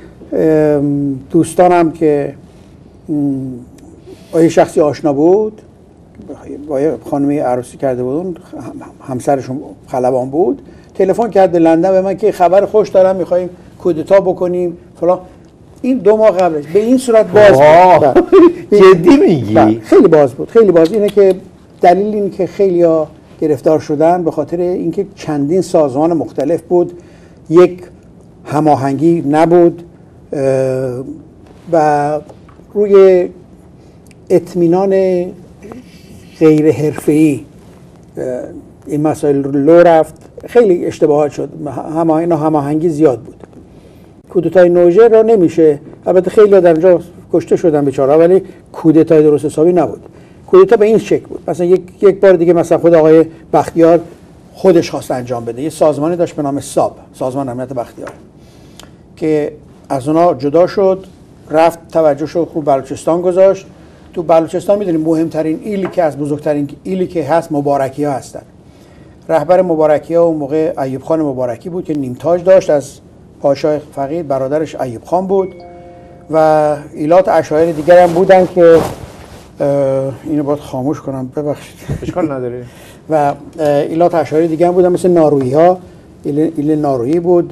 [SPEAKER 2] دوستانم که با یه شخصی آشنا بود، با یه خانمی عروسی کرده بود، همسرشون خلبان بود، تلفن کرد به لندن به من که خبر خوش دارم، میخوایم کودتا بکنیم فلان. این دو ماه قبلش به این صورت باز بود.
[SPEAKER 1] جدی میگی؟
[SPEAKER 2] خیلی باز بود، خیلی باز. اینه که دلیل این که خیلیا گرفتار شدن به خاطر اینکه چندین سازمان مختلف بود، یک هماهنگی نبود و روی اطمینان غیر حرفه‌ای این مسائل لو رفت. خیلی اشتباهات شد، هماهنگی هماهنگی زیاد بود. کودتای نوژه را نمیشه، البته خیلی در اونجا کشته شدن بیچاره‌ها، ولی کودتای درست حسابی نبود. کودتا به این شکل بود. مثلا یک یک بار دیگه مثلا خود آقای بختیار خودش خواست انجام بده، یه سازمانی داشت به نام ساب، سازمان امنیت بختیار، که از اونا جدا شد، رفت توجهشو خوب بلوچستان گذاشت. تو بلوچستان میدونیم مهمترین ایلی که از بزرگترین ایلی که هست مبارکی‌ها هستن. رهبر مبارکی‌ها اون موقع ایوب خان مبارکی بود که نیمتاج داشت از پاشای فقید، برادرش ایوب خان بود و ایلات اشایر دیگر هم بودن که اینو باید خاموش کنم، ببخشید.
[SPEAKER 1] اشکال نداره.
[SPEAKER 2] و ایلات اشعاری دیگه هم بودن مثل نارویی ها، ایل, ایل نارویی بود،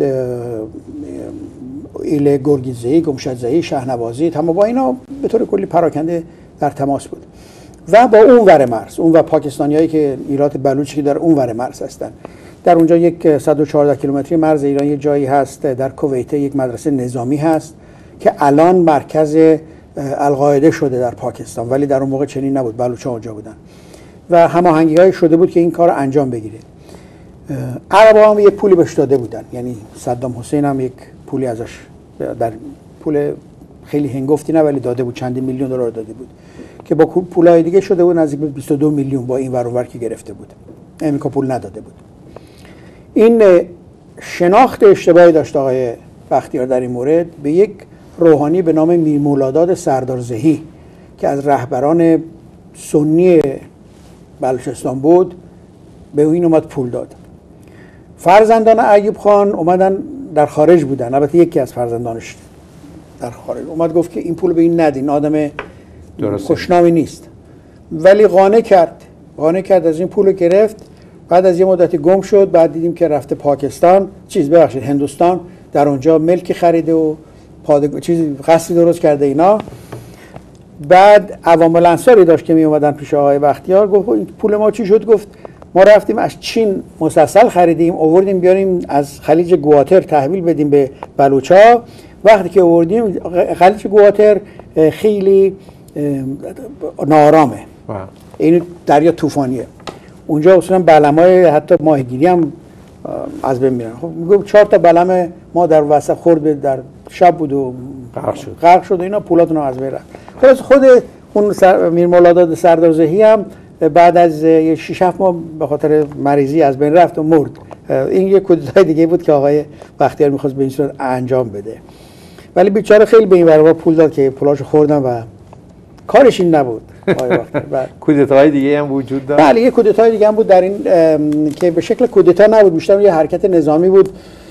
[SPEAKER 2] ایل گرگیزه‌ای، گمشدزه‌ای، شهنوازی، تمام با اینا به طور کلی پراکنده در تماس بود. و با اون ور مرز، اون و پاکستانیایی که ایلات بلوچی که در اون ور مرز هستن، در اونجا یک صد و چهارده کیلومتری مرز ایران یه جایی هست در کویت، یک مدرسه نظامی هست که الان مرکز القاعده شده در پاکستان، ولی در اون موقع چنین نبود، بلوچ‌ها اونجا بودن و هماهنگی‌های شده بود که این کار انجام بگیره. عرب‌ها هم یه پولی بهش داده بودن، یعنی صدام حسین هم یک پولی ازش، در پول خیلی هنگفتی نه ولی داده بود، چند میلیون دلار داده بود که با پولای دیگه شده بود نزدیک به بیست و دو میلیون با این ور اون ور که گرفته بود. امریکا پول نداده بود. این شناخت اشتباهی داشت آقای بختیار در این مورد، به یک روحانی به نام میر مولاداد سردارزهی که از رهبران سنی بلوچستان بود به این اومد پول داد. فرزندان ایوب خان اومدن در خارج بودن، البته یکی از فرزندانش در خارج اومد گفت که این پول به این ندین، آدم خوشنامی نیست، ولی قانع کرد قانع کرد از این پول گرفت. بعد از یه مدتی گم شد، بعد دیدیم که رفته پاکستان، چیز ببخشید هندوستان، در اونجا ملکی خریده و پادگ... چیزی قصری درست کرده اینا. بعد عوامل انصاری داشت که می اومدن پیش آقای بختیار، گفت این پول ما چی شد؟ گفت ما رفتیم از چین مسلسل خریدیم، آوردیم بیاریم از خلیج گواتر تحویل بدیم به بلوچا. وقتی که آوردیم خلیج گواتر خیلی ناآرامه، این دریا طوفانیه، اونجا اصلا بلمای حتی ماهیگیری هم از بین میرن. خب میگم چهار تا بلم ما در وسط خورد، در شب بود و غرق شد غرق شد اینا، پولاتون از بین رفت. خلاص خود اون سر... میر مولاداد سردارزهی هم بعد از شش هفت ماه به خاطر مریضی از بین رفت و مرد. این یک کودتای دیگه بود که آقای بختیار می‌خواست به این صورت انجام بده، ولی بیچاره خیلی به این ور پول داد که پولاشو خوردن و کارش این نبود.
[SPEAKER 1] کودتاهای دیگه هم وجود داشت.
[SPEAKER 2] بله، یه کودتای دیگه هم بود در این که به شکل کودتا نبود، بیشتر یه حرکت نظامی بود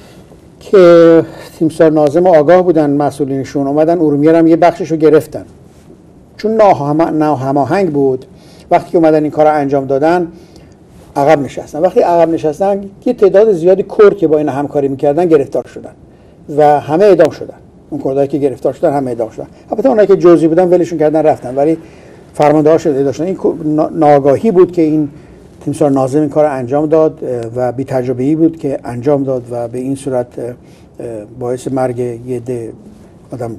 [SPEAKER 2] که تیمسار ناظم آگاه بودن مسئولینشون، اومدن ارومیه هم یه بخششو گرفتن، چون ناهماهنگ بود. وقتی که اومدن این کارو انجام دادن عقب نشستن. وقتی عقب نشستن یه تعداد زیادی کرد که با این همکاری میکردن گرفتار شدن و همه اعدام شدن. اون کردایی که گرفتار شدن همه اعدام شدن. البته اونایی که جزئی بودن ولشون کردن رفتن، ولی فرمانده‌ها شده داشتن. این ناآگاهی بود که این تیمسار ناظم این کار انجام داد و بی تجربه‌ای بود که انجام داد و به این صورت باعث مرگ یه عده آدم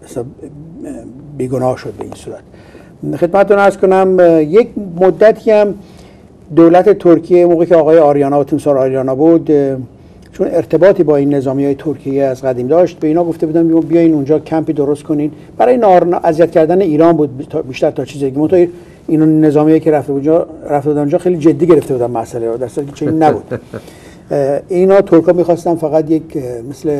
[SPEAKER 2] بیگناه شد. به این صورت خدمتتون عرض کنم یک مدتی هم دولت ترکیه موقعی که آقای آریانا و تیمسار آریانا بود، چون ارتباطی با این نظامیای ترکیه از قدیم داشت، به اینا گفته بودن بیاین اونجا کمپی درست کنین برای اذیت کردن ایران بود بیشتر تا چیزی دیگه. منتها این نظامیایی که رفته اونجا رفته بودن اونجا خیلی جدی گرفته بودن مسئله رو، در صورتی که چنین نبود. اینا ترکا می‌خواستن فقط یک مثل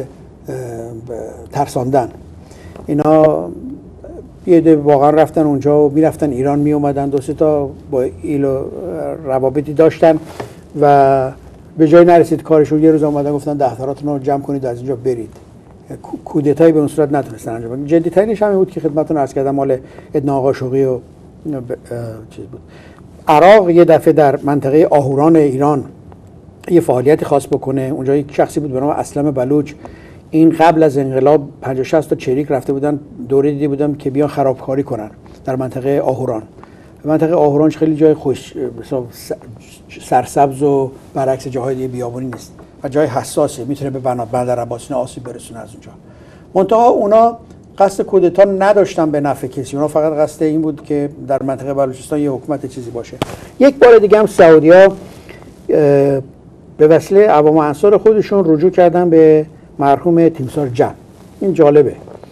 [SPEAKER 2] ترساندن. اینا یه ده واقعا رفتن اونجا و میرفتن ایران، می اومدن، دو سه تا با ایلو روابطی داشتن و به جای نرسید کارشون. یه روز اومدن گفتن دفتراتون رو جمع کنید از اینجا برید. کودتایی به اون صورت نتونستن انجام بدن. جدی ترینش همین بود که خدمتتون عرض کردم، مال ادنا آقا شوقی و چیز بود. عراق یه دفعه در منطقه آهوران ایران یه فعالیتی خاص بکنه. اونجا یک شخصی بود به نام اسلم بلوچ، این قبل از انقلاب پنجاه شصت تا چریک رفته بودن دوره دیده بودم که بیان خرابکاری کنن در منطقه آهوران. منطقه آهوران خیلی جای خوش سرسبز و برعکس جاهای دیگه بیابونی نیست و جای حساسه، میتونه به بندر عباسی آسیب برسونه از اونجا. منتها اونا قصد کودتا نداشتن به نفع کسی، اونا فقط قصد این بود که در منطقه بلوچستان یه حکومت چیزی باشه. یک بار دیگه هم سعودی‌ها به وسیله عوام انصار خودشون رجوع کردن به مرحوم تیمسار جان. این جالبه،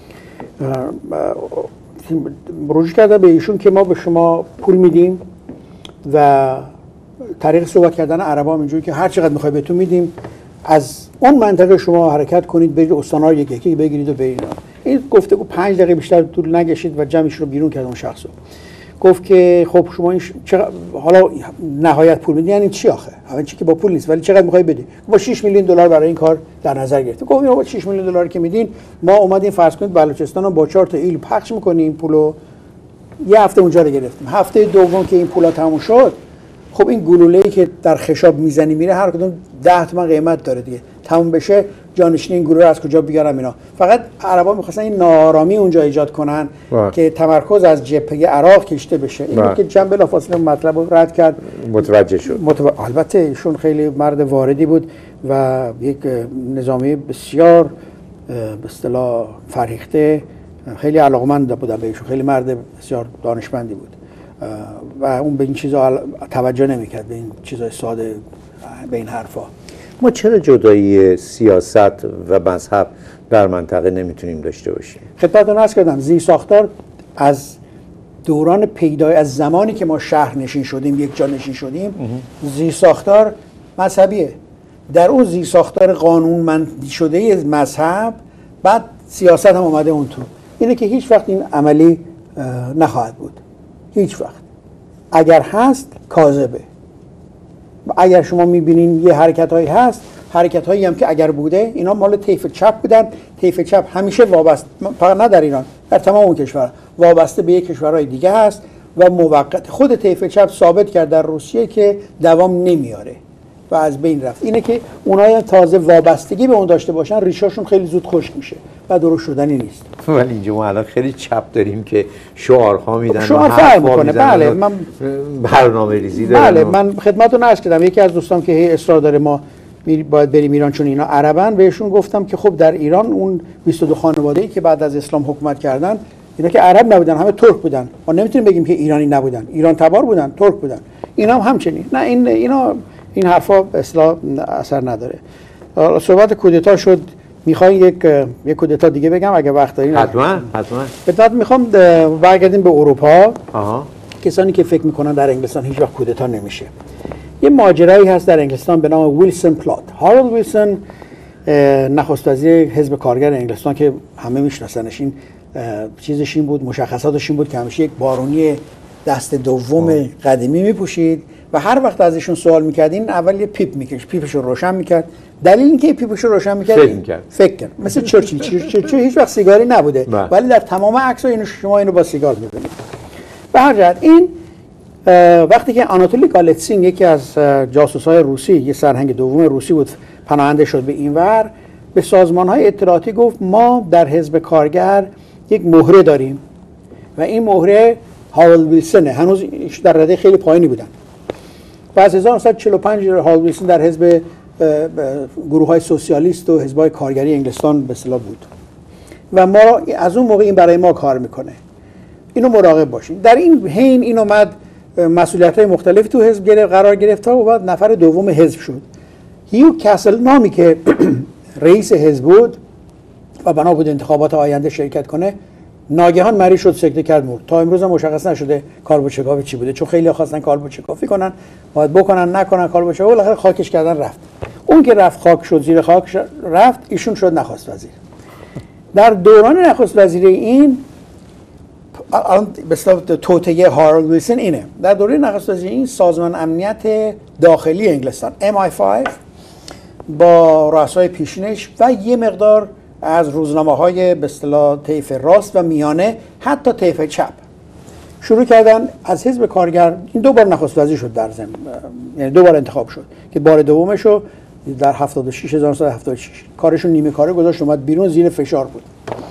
[SPEAKER 2] رجوع کردن به ایشون که ما به شما پول میدیم و طریق صحبت کردن عربا اینجوری که هر چقدر میخوای بهتون میدیم، از اون منطقه شما حرکت کنید برید استان‌ها یک یکی بگیرید و برید. این گفتگو پنج دقیقه بیشتر طول نکشید و جمعش رو بیرون کرد اون شخصو. گفت که خب شما این چقدر حالا نهایت پول میدین، یعنی چی آخه؟ همه چی که با پول نیست، ولی چقدر میخوای بدی؟ با شش میلیون دلار برای این کار در نظر گرفته. گفت با شش میلیون دلاری که میدین ما اومدیم فرض کنید بلوچستان رو با چهار تا ایل پخش میکنیم پولو یه هفته اونجا رو گرفتیم. هفته دوم که این پولا تموم شد، خب این گلوله‌ای که در خشاب میزنی میره، هر کدوم ده تومن قیمت داره دیگه. تموم بشه جانشین این گلوله از کجا بیارم اینا. فقط عربا می‌خواستن این ناآرامی اونجا ایجاد کنن با. که تمرکز از جبهه عراق کشته بشه. این که جنب بلافاصله مطلب رو رد کرد،
[SPEAKER 1] متوجه شد.
[SPEAKER 2] متو... البته ایشون خیلی مرد واردی بود و یک نظامی بسیار به اصطلاح فرهیخته، خیلی علاقمند بودم به ایشون، خیلی مرد بسیار دانشمندی بود و اون به این چیزا توجه نمی‌کرد، به این چیزای ساده، به این حرفا.
[SPEAKER 1] ما چرا جدایی سیاست و مذهب در منطقه نمیتونیم داشته باشیم؟
[SPEAKER 2] خدمتتون عرض کردم زی ساختار از دوران پیدای، از زمانی که ما شهر نشین شدیم، یک جا نشین شدیم، زی ساختار مذهبیه. در اون زی ساختار قانونمند شده مذهب، بعد سیاست هم اومده اون تو. اینه که هیچ وقت این عملی نخواهد بود، هیچ وقت. اگر هست کاذبه. اگر شما میبینین یه حرکت هایی هست، حرکت هایی هم که اگر بوده، اینا مال طیف چپ بودن. طیف چپ همیشه وابسته، فقط نه در ایران، در تمام اون کشور وابسته به یک کشورهای دیگه هست و موقت. خود طیف چپ ثابت کرد در روسیه که دوام نمیاره و از بین رفت. اینه که اونها تازه وابستگی به اون داشته باشن، ریشاشون خیلی زود خشک میشه و درست شدنی نیست.
[SPEAKER 1] ولی اینجا ما الان خیلی چپ داریم که شعارها میدن،
[SPEAKER 2] شعار فرق میکنه. بله، من
[SPEAKER 1] برنامه ریزی دارم.
[SPEAKER 2] بله، من خدمتتون عرض کردم یکی از دوستان که هی اصرار داره ما باید بریم ایران چون اینا عربن، بهشون گفتم که خب در ایران اون بیست و دو خانواده‌ای که بعد از اسلام حکومت کردن، اینا که عرب نبودن، همه ترک بودن. ما نمیتونیم بگیم که ایرانی نبودن، ایران تبار بودن، ترک بودن. اینا هم همچنین. نه این اینا این حرفا به اصطلاح اثر نداره. صحبت کودتا شد، میخوای یک یک کودتا دیگه بگم اگه وقت دارین؟
[SPEAKER 1] حتما حتما.
[SPEAKER 2] بعد میخوام برگردیم به اروپا.
[SPEAKER 1] آها.
[SPEAKER 2] کسانی که فکر میکنن در انگلستان هیچ وقت کودتا نمیشه. یه ماجرایی هست در انگلستان به نام ویلسون پلات. هارولد ویلسون نخست وزیر حزب کارگر انگلستان که همه میشناسنش، این چیزش این بود، مشخصاتش این بود که همیشه یک بارونی دست دوم قدیمی میپوشید و هر وقت از ایشون سوال میکردین اول یه پیپ میکش، پیپش رو روشن میکرد. دلیل اینکه پیپش رو روشن میکرد
[SPEAKER 1] فکر میکرد
[SPEAKER 2] فکر کرد مثل چرچیل. چرچیل هیچ وقت سیگاری نبوده ولی در تمام عکس‌ها اینو شما اینو با سیگار میبینید. به هر جهت این وقتی که آناتولی گالتسین یکی از جاسوس‌های روسی، یه سرهنگ دوم روسی بود، پناهنده شد به اینور، به سازمان‌های اطلاعاتی گفت ما در حزب کارگر یک مهره داریم و این مهره هارولد ویلسونه. هنوز در رده خیلی پایینی بودن. پس هزار و نهصد و چهل و پنج هارولد ویلسون در حزب گروه‌های سوسیالیست و حزب‌های کارگری انگلستان به اصطلاح بود و ما از اون موقع این برای ما کار میکنه. اینو مراقب باشین. در این حین این اومد مسئولیت‌های مختلفی تو حزب گرفت، قرار گرفت و بعد نفر دوم حزب شد. هیو کاسل نامی که رئیس حزب بود و بنا بود انتخابات آینده شرکت کنه، ناگهان مریض شد، سکته کرد، مرد. تا امروز هم مشخص نشده کالبوچکافی چی بوده، چون خیلی خواستن کالبوچکافی کنن، باید بکنن نکنن کالبوچکافی، بالاخره خاکش کردن رفت. اون که رفت خاک شد، زیر خاک رفت، ایشون شد نخست وزیر. در دوران نخست وزیری این الان به اصطلاح توطئه هارولد ویلسون اینه. در دوره نخست وزیری این سازمان امنیت داخلی انگلستان ام آی پنج با رؤسای پیشینش و یه مقدار از روزنامه‌های به اصطلاح طیف راست و میانه، حتی طیف چپ، شروع کردن از حزب کارگر. این دو بار نخست وزیر شد در ضمن، یعنی دو بار انتخاب شد که بار دومشو در هفتاد و شش هزار و نهصد و هفتاد و شش کارشون نیمه کاره گذاشت، اومد بیرون، زیر فشار بود.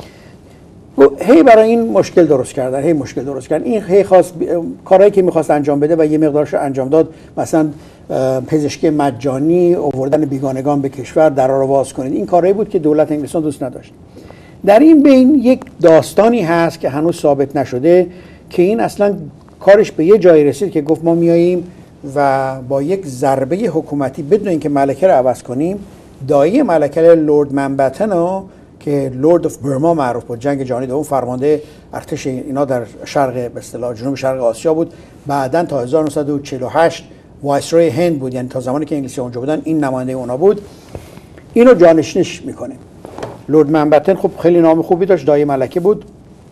[SPEAKER 2] هی برای این مشکل درست کردن، هی مشکل درست کردن. این هی خواست کارهایی که می‌خواست انجام بده و یه مقدارش انجام داد، مثلا پزشکی مجانی، آوردن بیگانگان به کشور، درا رو باز کنید. این کارهایی بود که دولت انگلستان دوست نداشت. در این بین یک داستانی هست که هنوز ثابت نشده که این اصلا کارش به یه جایی رسید که گفت ما میاییم و با یک ضربه حکومتی بدون اینکه ملکه رو عوض کنیم، دایی ملکه لورد مانبتن رو که لورد اف برما معروف بود، جنگ جهانی دوم فرمانده ارتش اینا در شرق به اصطلاح جنوب شرق آسیا بود، بعداً تا هزار و نهصد و چهل و هشت وایسرای هند بود، یعنی تا زمانی که انگلیسی اونجا بودن این نماینده اونا بود. اینو جانشینش میکنه. لورد مانبتن خب خیلی نام خوبی داشت، دایی ملکه بود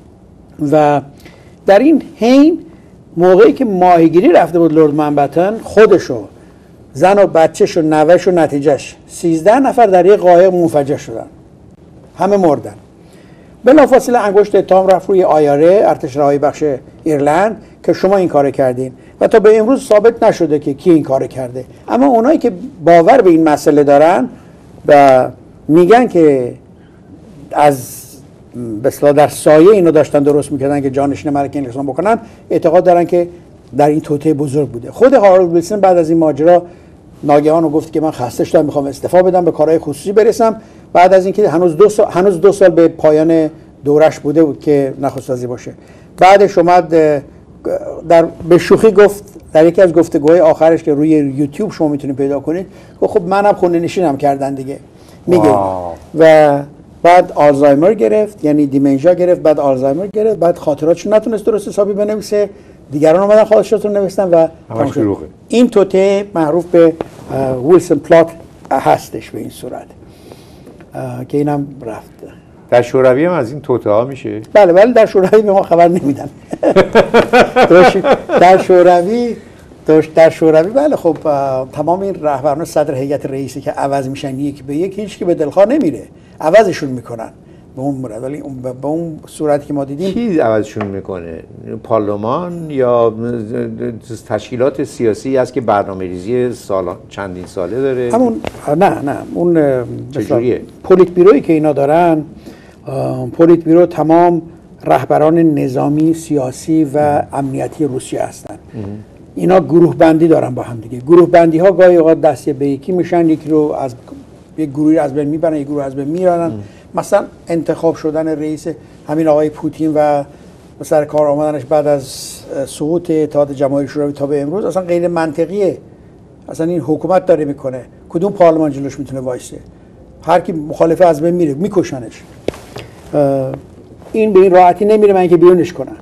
[SPEAKER 2] و در این حین موقعی که ماهیگیری رفته بود لورد مانبتن، خودشو، زن و بچه‌ش و نوه‌ش و نتیجهش سیزده نفر در یک قایق منفجر شدن، همه مردن. بلافاصله انگشت اتهام رفت روی آیاره ارتش رهایی بخش ایرلند که شما این کار کردین و تا به امروز ثابت نشده که کی این کار کرده. اما اونایی که باور به این مسئله دارن و میگن که از به اصطلاح در سایه اینو داشتن درست میکردن که جانشین ملکه انگلستان بکنن، اعتقاد دارن که در این توطئه بزرگ بوده. خود هارولد ویلسون بعد از این ماجرا ناگهان گفت که من خسته شدم، میخوام استعفا بدم، به کارهای خصوصی برسم. بعد از اینکه هنوز دو سال هنوز دو سال به پایان دورش بوده بود که نخست وزیر باشه. بعدش اومد در به شوخی گفت در یکی از گفتگوهای آخرش که روی یوتیوب شما میتونید پیدا کنید، خب منم خونه نشینم کردن دیگه، میگه. و بعد آلزایمر گرفت، یعنی دیمنشیا گرفت، بعد آلزایمر گرفت، بعد خاطراتش نتونست درست حسابی بنویسه، دیگران اومدن خاطراتشون نوشتن و این توطئه معروف به ویلسون پلات هستش به این صورت که اینم رفت.
[SPEAKER 1] در شوروی هم از این توطئه ها میشه؟
[SPEAKER 2] بله ولی در شوروی به ما خبر نمیدن. در شوروی در شوروی بله خب تمام این رهبران صدر هیئت رئیسی که عوض میشن یک به یک، هیچ کی به دلخواه نمیره، عوضشون میکنن به اون مورد. ولی به اون صورتی که ما دیدیم
[SPEAKER 1] کی عوضشون میکنه؟ پارلمان یا تشکیلات سیاسی است که برنامه‌ریزی سال چندین ساله داره؟
[SPEAKER 2] همون نه نه اون
[SPEAKER 1] چجوریه؟
[SPEAKER 2] پولیت بیرویی که اینا دارن، پولیت بیرو تمام رهبران نظامی، سیاسی و امنیتی روسیه هستن. اینا گروه بندی دارن با هم دیگه. گروه بندی ها گاهی اوقات دستی به یکی میشن، یکی رو از یک گروهی از بین میبرن، یک گروه از بین میرانن. مثلا انتخاب شدن رئیس همین آقای پوتین و سر کار آمدنش بعد از سقوط اتحاد جماهیر شوروی تا به امروز اصلا غیر منطقیه. اصلا این حکومت داره میکنه، کدوم پارلمان جلوش میتونه وایسه؟ هر کی مخالفه از بین میره، میکشنش. این به این راحتی نمیره من که بیرونش کنن.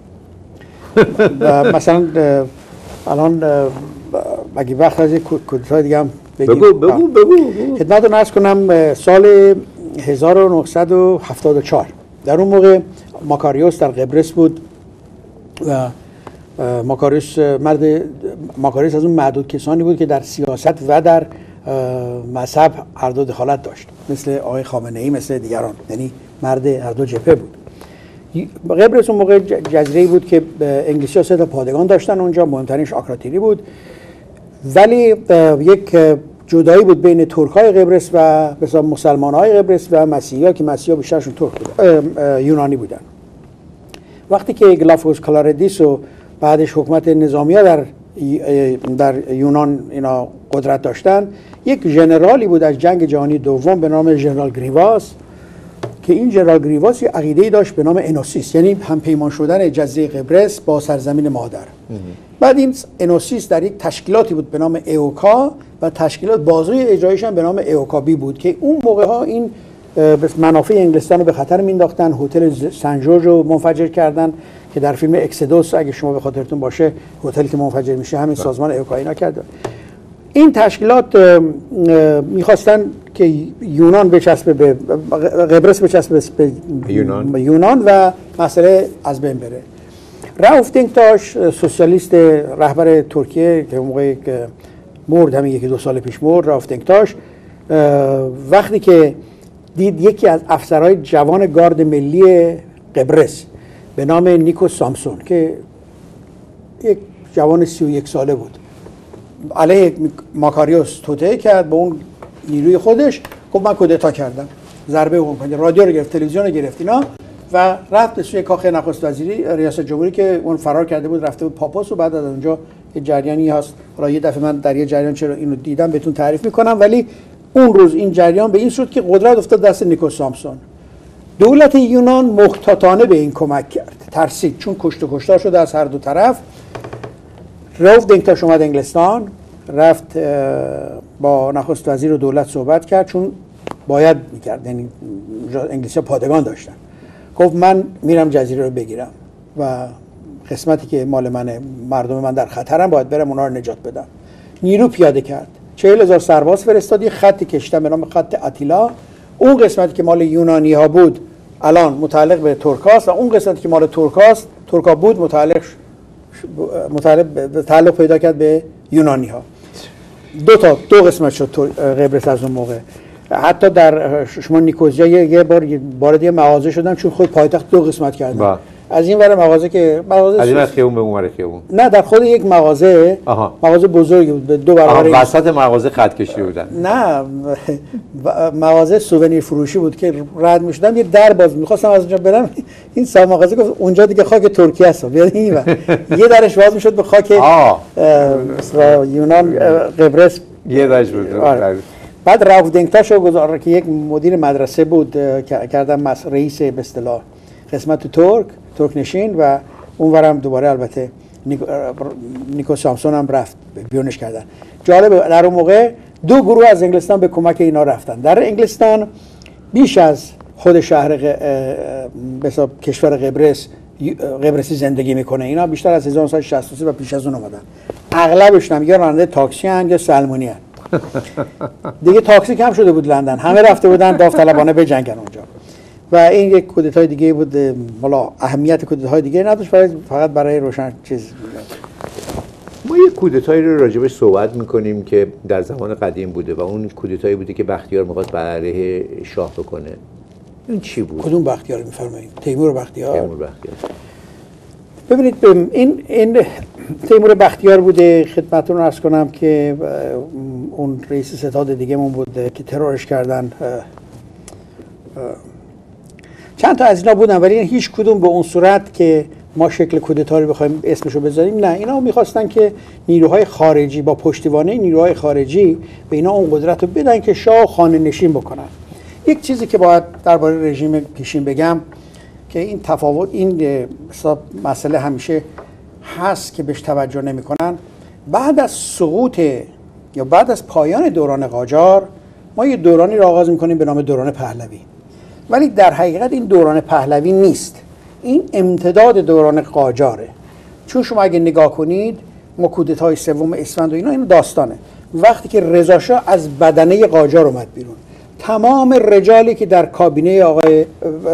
[SPEAKER 2] و مثلا الان اگه وقت از کودتای دیگه هم
[SPEAKER 1] بگیم، بگو بگو بگو
[SPEAKER 2] خدمتتون عرض کنم. سال هزار و نهصد و هفتاد و چهار در اون موقع ماکاریوس در قبرس بود و ماکاریوس مرد ماکاریوس از اون معدود کسانی بود که در سیاست و در مذهب هر دو دخالت داشت، مثل آقای خامنه ای، مثل دیگران، یعنی مرد هر دو جبهه بود. قبرس اون موقع جزیره‌ای بود که انگلیسی‌ها سه تا پادگان داشتن اونجا، مهمترینش آکراتیری بود. ولی یک جدایی بود بین ترک‌های قبرس و مثلا مسلمان‌های قبرس و مسیحی‌ها که مسیحی‌ها بیشترشون ترک بودن، یونانی بودن. وقتی که گلافگوس کلاردیس و بعدش حکومت نظامی‌ها در در یونان اینا قدرت داشتن، یک ژنرالی بود از جنگ جهانی دوم به نام ژنرال گریواس که این ژنرال گریواس یه عقیده‌ای داشت به نام انوسیس، یعنی همپیمان شدن جزیره قبرس با سرزمین مادر. بعد این انوسیس در یک تشکیلاتی بود به نام ایوکا و تشکیلات بازوی اجرایش هم به نام ایوکابی بود که اون موقع ها این منافع انگلستان رو به خطر مینداختن. هتل سن جورج رو منفجر کردن که در فیلم اکسدوس اگه شما به خاطرتون باشه هتلی که منفجر میشه همین سازمان ایوکا اینا کرده. این تشکیلات میخواستن که یونان بچسبه به قبرس بچسبه به یونان. یونان و مسئله از بین بره. راوف دنکتاش سوسیالیست رهبر ترکیه که اون موقع مرد، همین یکی دو سال پیش مرد، راوف دنکتاش، وقتی که دید یکی از افسرهای جوان گارد ملی قبرس به نام نیکو سامسون که یک جوان سی و یک ساله بود علیه ماکاریوس توطئه کرد با اون نیروی خودش، گفت من کودتا کردم، ضربه حکومت کنید، رادیو رو گرفت، تلویزیون رو گرفت اینا و رفت به سوی کاخ نخست وزیری ریاست جمهوری که اون فرار کرده بود، رفته بود پاپوس و بعد از اونجا یه جریانی هست. حالا یه دفعه من در یه جریان چرا اینو دیدم بهتون تعریف میکنم. ولی اون روز این جریان به این صورت که قدرت افتاد دست نیکو سامسون. دولت یونان محتاطانه به این کمک کرد، ترسید، چون کشت و کشتار شده از هر دو طرف. راوف دنکتاش اومد انگلستان، رفت با نخست وزیر و دولت صحبت کرد، چون باید میکرد، یعنی انگلیسی‌ها پادگان داشتن. گفت من میرم جزیره رو بگیرم و قسمتی که مال منه، مردم من در خطرن، باید برم اونا رو نجات بدم. نیرو پیاده کرد، چهل هزار سرباز فرستاد، یه خطی کشتن به نام خط آتیلا. اون قسمتی که مال یونانی ها بود الان متعلق به ترکاست و اون قسمتی که مال ترکاست ترکا بود متعلق متعلق تعلق پیدا کرد به یونانی ها. دو تا دو قسمت شد قبرس از اون موقع. حتی در شما نیکوزیا یه بار وارد یه مغازه شدم چون خود پایتخت دو قسمت کردن. از این ور مغازه که مغازه
[SPEAKER 1] از این ور خیابون به اون ور خیابون،
[SPEAKER 2] نه در خود یک مغازه. آها. مغازه بزرگی بود، دو برابر.
[SPEAKER 1] وسط مغازه خط کشیده بودن؟
[SPEAKER 2] نه مغازه سوونیر فروشی بود که رد می‌شدم یه در باز می‌خواستم از اونجا برم، این صاحب مغازه گفت اونجا دیگه خاک ترکیه است، بیاد این ور. یه درش باز می‌شد به خاک یونان قبرس،
[SPEAKER 1] یه درش بود.
[SPEAKER 2] بعد راوف دنگتاشو گذار که یک مدیر مدرسه بود که کردم رئیس به اصطلاح قسمت ترک ترک نشین و اونورم دوباره البته نیکو, نیکو سامسون هم رفت بیرونش کردن. جالبه در اون موقع دو گروه از انگلستان به کمک اینا رفتن. در انگلستان بیش از خود شهر به حساب کشور قبرس قبرسی زندگی میکنه. اینا بیشتر از هزار و نهصد و شصت و سه و پیش از اون اومدن. اغلبش هم یا راننده تاکسی ان یا سلمونی ان. دیگه تاکسی کم شده بود لندن، همه رفته بودن داوطلبانه بجنگن اونجا. و این یک کودتای دیگه بود، والا اهمیت کودتای دیگه نداشت، فقط برای روشن چیز.
[SPEAKER 1] ما یک کودتایی رو راجبش صحبت میکنیم که در زمان قدیم بوده و اون کودتایی بوده که بختیار میخواست بر علیه شاه بکنه. این چی بود؟
[SPEAKER 2] کدوم بختیار میفرمایید؟ تیمور بختیار.
[SPEAKER 1] تیمور بختیار.
[SPEAKER 2] ببینید این این تیمور بختیار بوده. خدمتتون عرض کنم که اون رئیس ستاد دیگه مون بود که ترورش کردن. چند تا از اینا بودن ولی هیچ کدوم به اون صورت که ما شکل کودتا رو بخوایم اسمشو بذاریم نه. اینا میخواستن که نیروهای خارجی با پشتیبانی نیروهای خارجی به اینا اون قدرت رو بدن که شاه خانه نشین بکنن. یک چیزی که باید درباره رژیم پیشین بگم که این تفاوت این مسئله همیشه هست که بهش توجه نمیکنن. بعد از سقوط یا بعد از پایان دوران قاجار ما یه دورانی رو آغاز میکنیم به نام دوران پهلوی، ولی در حقیقت این دوران پهلوی نیست، این امتداد دوران قاجاره. چون شما اگه نگاه کنید ما کودتای سوم اسفند و اینا این داستانه. وقتی که رضا شاه از بدنه قاجار اومد بیرون، تمام رجالی که در کابینه آقای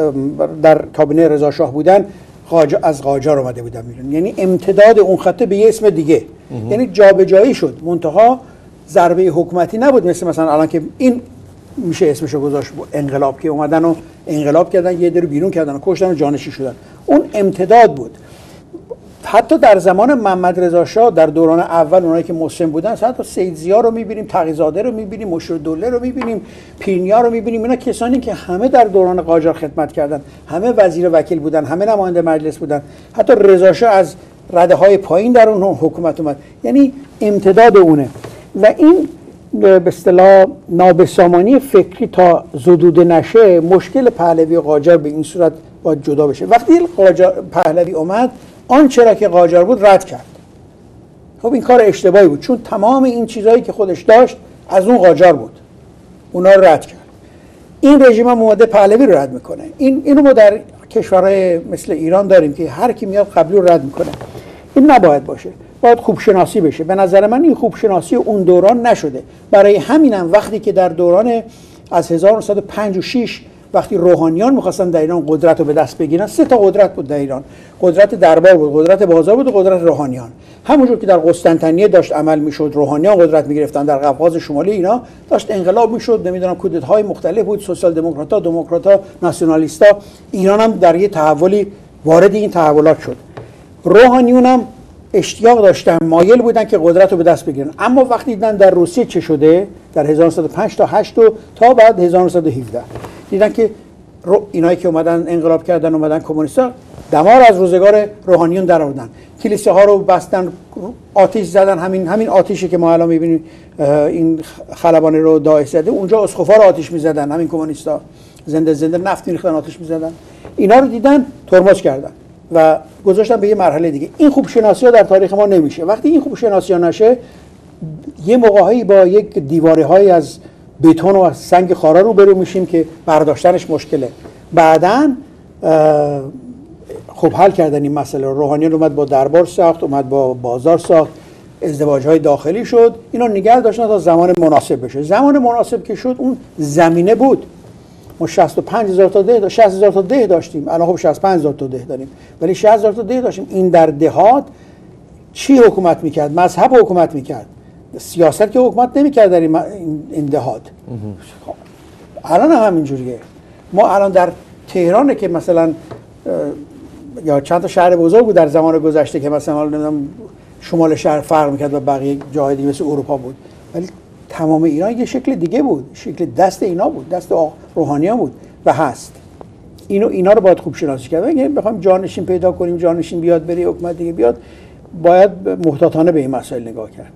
[SPEAKER 2] در کابینه رضا شاه بودن قاجار از قاجار اومده بودن بیرون، یعنی امتداد اون خطه به یه اسم دیگه. یعنی جابجایی شد، منتها ضربه حکومتی نبود مثل مثلا الان که این میشه اسمشو گذاشت انقلاب که اومدن و انقلاب کردن، یه در بیرون کردن و کشتن و جانشین شدن. اون امتداد بود. حتی در زمان محمد رضا شاه در دوران اول اونایی که مسلم بودن، حتی سید ضیا رو میبینیم، تقی‌زاده رو میبینیم، مشیرالدوله رو میبینیم، پیرنیا رو میبینیم، اینا کسانی که همه در دوران قاجار خدمت کردن، همه وزیر وکیل بودن، همه نماینده مجلس بودن. حتی رضا شاه از رده های پایین در اون حکومت اومد، یعنی امتداد اونه. و این به اصطلاح نابسامانی فکری تا زدوده نشه، مشکل پهلوی و قاجار به این صورت باید جدا بشه. وقتی قاجار پهلوی اومد، آن چرا که قاجار بود رد کرد. خب این کار اشتباهی بود، چون تمام این چیزهایی که خودش داشت از اون قاجار بود، اونا رو رد کرد. این رژیم هم اومده پهلوی رو رد میکنه. این اینو ما در کشورهای مثل ایران داریم که هر کی میاد قبلی رو رد میکنه. این نباید باشه، باید خوب شناسی بشه. به نظر من این خوب شناسی اون دوران نشده. برای همینم وقتی که در دوران از هزار و نهصد و پنج و شش وقتی روحانیان می‌خواستن در ایران قدرت رو به دست بگیرن، سه تا قدرت بود در ایران. قدرت دربار بود، قدرت بازار بود و قدرت روحانیان. همونجور که در قسطنطنیه داشت عمل می‌شد، روحانیان قدرت می‌گرفتن، در قفقاز شمالی اینا داشت انقلاب می‌شد، نمی‌دونم کودتاهای مختلف بود، سوسیال دموکرات‌ها، دموکرات‌ها، ناسیونالیست‌ها. ایران هم در یه تحولی وارد این تحولات شد. روحانیون هم اشتیاق داشتن، مایل بودن که قدرت رو به دست بگیرن. اما وقتی دیدن در روسیه چه شده در هزار و نهصد و پنج تا هشت و تا بعد هزار و نهصد و هفده، دیدن که اینایی که اومدن انقلاب کردن، اومدن کمونیستا، دمار از روزگار روحانیون در آوردن، کلیسه ها رو بستن، آتش زدن. همین همین آتشی که ما الان می‌بینیم این خلبانی رو داعش زده، اونجا اسقفا رو آتش می‌زدن، همین کمونیستا زنده زنده نفت می‌ریختن، آتش می‌زدن. اینا رو دیدن، ترمز کردن و گذاشتن به یه مرحله دیگه. این خوب شناسی ها در تاریخ ما نمیشه. وقتی این خوب شناسی ها نشه، یه موقعی با یک دیواره های از بتون و از سنگ خارا رو برو میشیم که برداشتنش مشکله. بعداً خوب حل کردن این مسئله. روحانیان اومد با دربار ساخت، اومد با بازار ساخت، ازدواج های داخلی شد، اینا نگه داشتن تا زمان مناسب بشه. زمان مناسب که شد اون زمینه بود. ما شصت و پنج هزار تا ده شصت هزار تا ده داشتیم، الان خب شصت و پنج هزار تا ده داریم، ولی شصت هزار تا ده داشتیم. این در دهات چی حکومت میکرد؟ مذهب حکومت میکرد، سیاست که حکومت نمیکرد در این دهات. الان هم همینجوریه. ما الان در تهرانه که مثلا یا چند تا شهر بزرگ بود در زمان گذشته که مثلا نمیدونم شمال شهر فرق میکرد و بقیه جاهای دیگه مثل اروپا بود، ولی تمام ایران یه شکل دیگه بود، شکل دست اینا بود، دست روحانیان بود و هست. اینو اینا رو باید خوب شناسایی کرد. اگه بخوایم جانشین پیدا کنیم، جانشین بیاد بره، حکومت دیگه بیاد، باید محتاطانه به این مسائل نگاه کرد.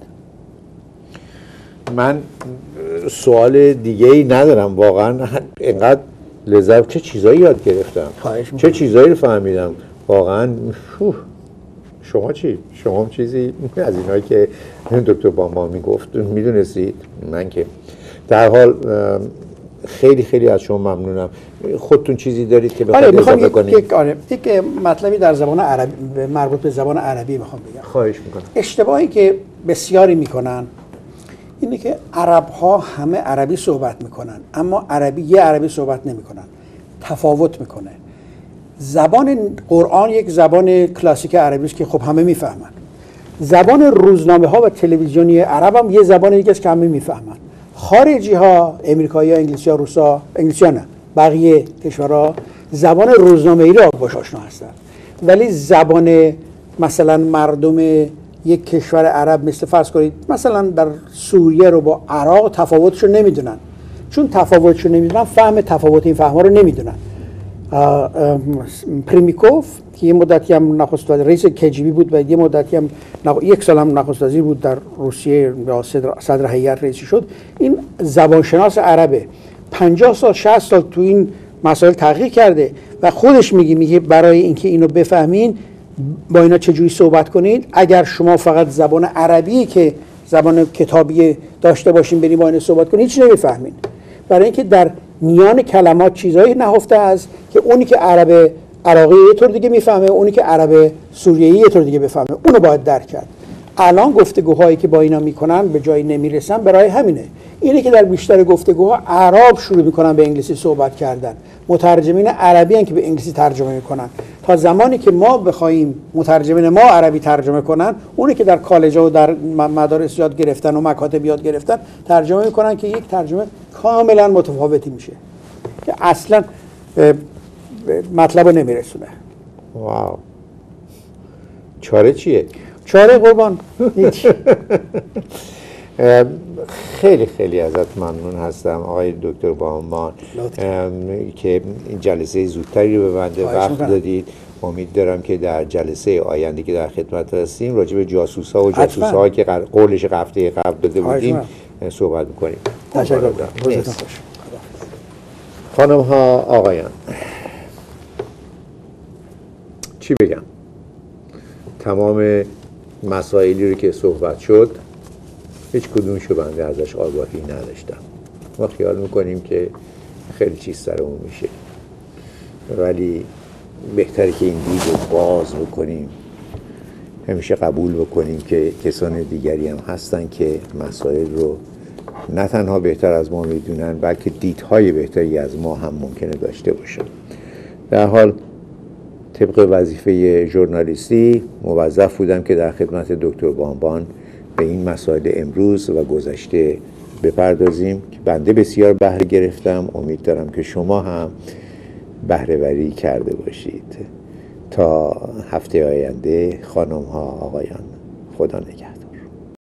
[SPEAKER 1] من سوال دیگه ای ندارم واقعا. اینقدر لذت، چه چیزایی یاد گرفتم، چه چیزایی رو فهمیدم واقعا. شما چی؟ شما هم چیزی از اینایی که دکتر بانبان میگفت میدونستید؟ من که در حال خیلی خیلی از شما ممنونم. خودتون چیزی دارید که بخواید اضافه کنید؟
[SPEAKER 2] یک آره یک مطلبی در زبان عربی مربوط به زبان عربی میخوام بگم.
[SPEAKER 1] خواهش میکنم.
[SPEAKER 2] اشتباهی که بسیاری میکنن اینه که عرب ها همه عربی صحبت میکنن، اما عربی یه عربی صحبت نمیکنن، تفاوت میکنه. زبان قرآن یک زبان کلاسیک عربی است که خب همه میفهمن. زبان روزنامه ها و تلویزیونی عرب هم یه زبان دیگه است که همه میفهمن. خارجی ها، امریکایی ها، انگلیسی ها، روسا ها، انگلیسی ها نه، بقیه کشورها زبان روزنامه ای رو باش آشنا هستن، ولی زبان مثلا مردم یک کشور عرب مثل فرض کنید مثلا در سوریه رو با عراق تفاوتش رو نمیدونن. چون تفاوتش رو نمیدونن، فهم تفاوت این فهم ها رو نمیدونن. پریمیکوف که یه مدتی هم نخست وزیر رئیس کجیبی بود و یه مدتی هم نخ... یک سال هم نخست وزیر بود در روسیه یا صدر, صدر هیئت رئیسی شد. این زبانشناس عربه، پنجاه سال شصت سال تو این مسائل تحقیق کرده و خودش میگه میگه برای اینکه اینو بفهمین با اینا چجوری صحبت کنید. اگر شما فقط زبان عربی که زبان کتابی داشته باشین بریم با اینا صحبت کنید هیچ نمیفهمین، برای اینکه در میان کلمات چیزایی نهفته است که اونی که عرب عراقی یه طور دیگه میفهمه، اونی که عرب سوریه‌ای یه طور دیگه بفهمه. اونو باید درک کرد. الان گفتگوهایی که با اینا میکنن به جایی نمیرسن برای همینه. اینه که در بیشتر گفتگوها عرب شروع میکنن به انگلیسی صحبت کردن، مترجمین عربی هن که به انگلیسی ترجمه میکنن. تا زمانی که ما بخوایم مترجمین ما عربی ترجمه کنن، اونی که در کالج‌ها و در مدارس یاد گرفتن و مکاتب یاد گرفتن ترجمه میکنن که یک ترجمه کاملا متفاوتی میشه که اصلا مطلب رو نمیرسونه.
[SPEAKER 1] واو. چاره چیه؟
[SPEAKER 2] چاره قربان هیچ.
[SPEAKER 1] خیلی خیلی ازت ممنون هستم آقای دکتر بانبان که این جلسه زودتری رو به بنده وقت دادید. امید دارم که در جلسه آینده که در خدمت هستیم راجع به جاسوس‌ها و جاسوس‌ها که قولش هفته قبل داده بودیم صحبت می‌کنیم.
[SPEAKER 2] تشکر.
[SPEAKER 1] خانم ها، آقایان، چی بگم؟ تمام مسائلی رو که صحبت شد هیچ کدومشو بنده ازش آگاهی نداشتم. ما خیال میکنیم که خیلی چیز سرمون میشه، ولی بهتره که این دید رو باز بکنیم، همیشه قبول بکنیم که کسان دیگری هم هستن که مسائل رو نه تنها بهتر از ما میدونن بلکه دیدهای بهتری از ما هم ممکنه داشته باشن. در حال طبق وظیفه ژورنالیستی موظف بودم که در خدمت دکتر بانبان به این مسائل امروز و گذشته بپردازیم که بنده بسیار بهره گرفتم. امید دارم که شما هم بهره وری کرده باشید. تا هفته آینده، خانم ها، آقایان، خدا نگهدار.